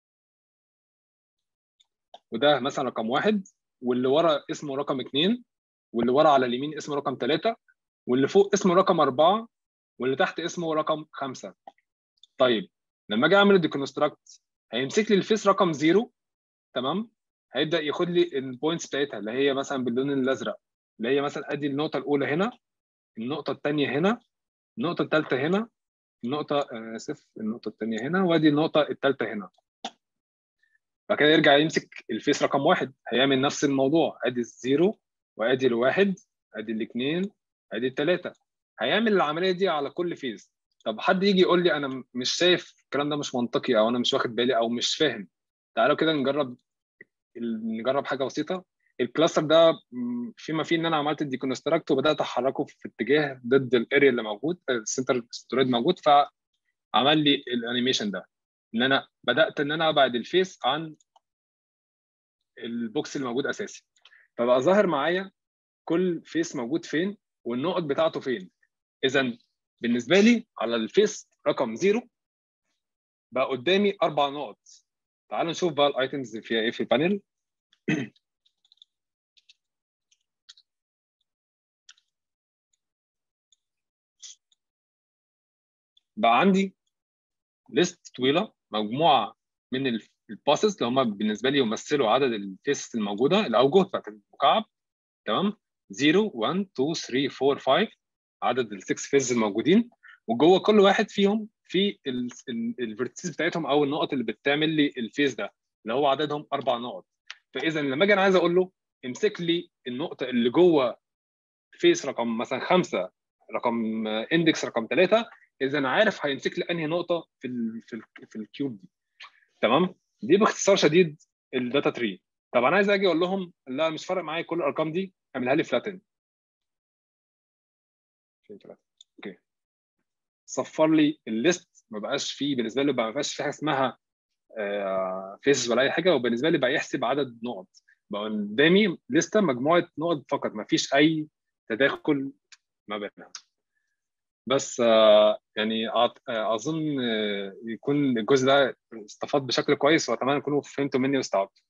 وده مثلا رقم 1، واللي ورا اسمه رقم 2، واللي ورا على اليمين اسمه رقم 3، واللي فوق اسمه رقم 4، واللي تحت اسمه رقم 5. طيب لما اجي اعمل ديكونستراكت هيمسك لي الفيس رقم 0، تمام، هيبدا ياخد لي البوينتس بتاعتها اللي هي مثلا باللون الازرق، اللي هي مثلا ادي النقطه الاولى هنا، النقطه الثانيه هنا، النقطه الثالثه هنا، النقطه الثانيه هنا، وادي النقطه الثالثه هنا. بعد كده يرجع يمسك الفيس رقم 1، هيعمل نفس الموضوع، ادي الزيرو وادي الواحد، ادي الاثنين، ادي الثلاثه. هيعمل العمليه دي على كل فيز. طب حد يجي يقول لي انا مش شايف الكلام ده، مش منطقي، او انا مش واخد بالي، او مش فاهم. تعالوا كده نجرب حاجه بسيطه. الكلاستر ده فيما فيه ان انا عملت الديكونستراكت وبدات احركه في اتجاه ضد الاريا اللي موجود، السنتر ستوريد موجود، فعمل لي الانيميشن ده ان انا بدات ان انا ابعد الفيس عن البوكس اللي موجود اساسي. فبقى ظاهر معايا كل فيس موجود فين والنقط بتاعته فين. اذا بالنسبه لي على الفيس رقم 0 بقى قدامي 4 نقط. تعالوا نشوف بقى الايتمز فيها ايه في البانل. بقى عندي ليست طويله، مجموعه من الباسز اللي هم بالنسبه لي يمثلوا عدد الفيسز الموجوده، الاوجه بتاعت المكعب، تمام، 0 1 2 3 4 5، عدد السكس فيز الموجودين، وجوه كل واحد فيهم في الفيرتيسز بتاعتهم او النقط اللي بتعمل لي الفيز ده، اللي هو عددهم 4 نقط. فاذا لما اجي انا عايز اقول له امسك لي النقطه اللي جوه فيس رقم مثلا 5، رقم اندكس رقم 3، اذا عارف هيمسك لي انهي نقطه في الكيوب دي، تمام. دي باختصار شديد الداتا تري. طب انا عايز اجي اقول لهم لا مش فارق معايا كل الارقام دي، اعملها لي فلاتن. اوكي، صفر لي الليست، ما بقاش فيه بالنسبه لي، ما بقاش في حاجه اسمها فيس ولا اي حاجه، وبالنسبه لي بقى يحسب عدد نقط، بقى قدامي لسته مجموعه نقط فقط، ما فيش اي تداخل ما بينها. بس يعني اظن يكون الجزء ده استفاد بشكل كويس، واتمنى تكونوا فهمتوا مني واستوعبتوا.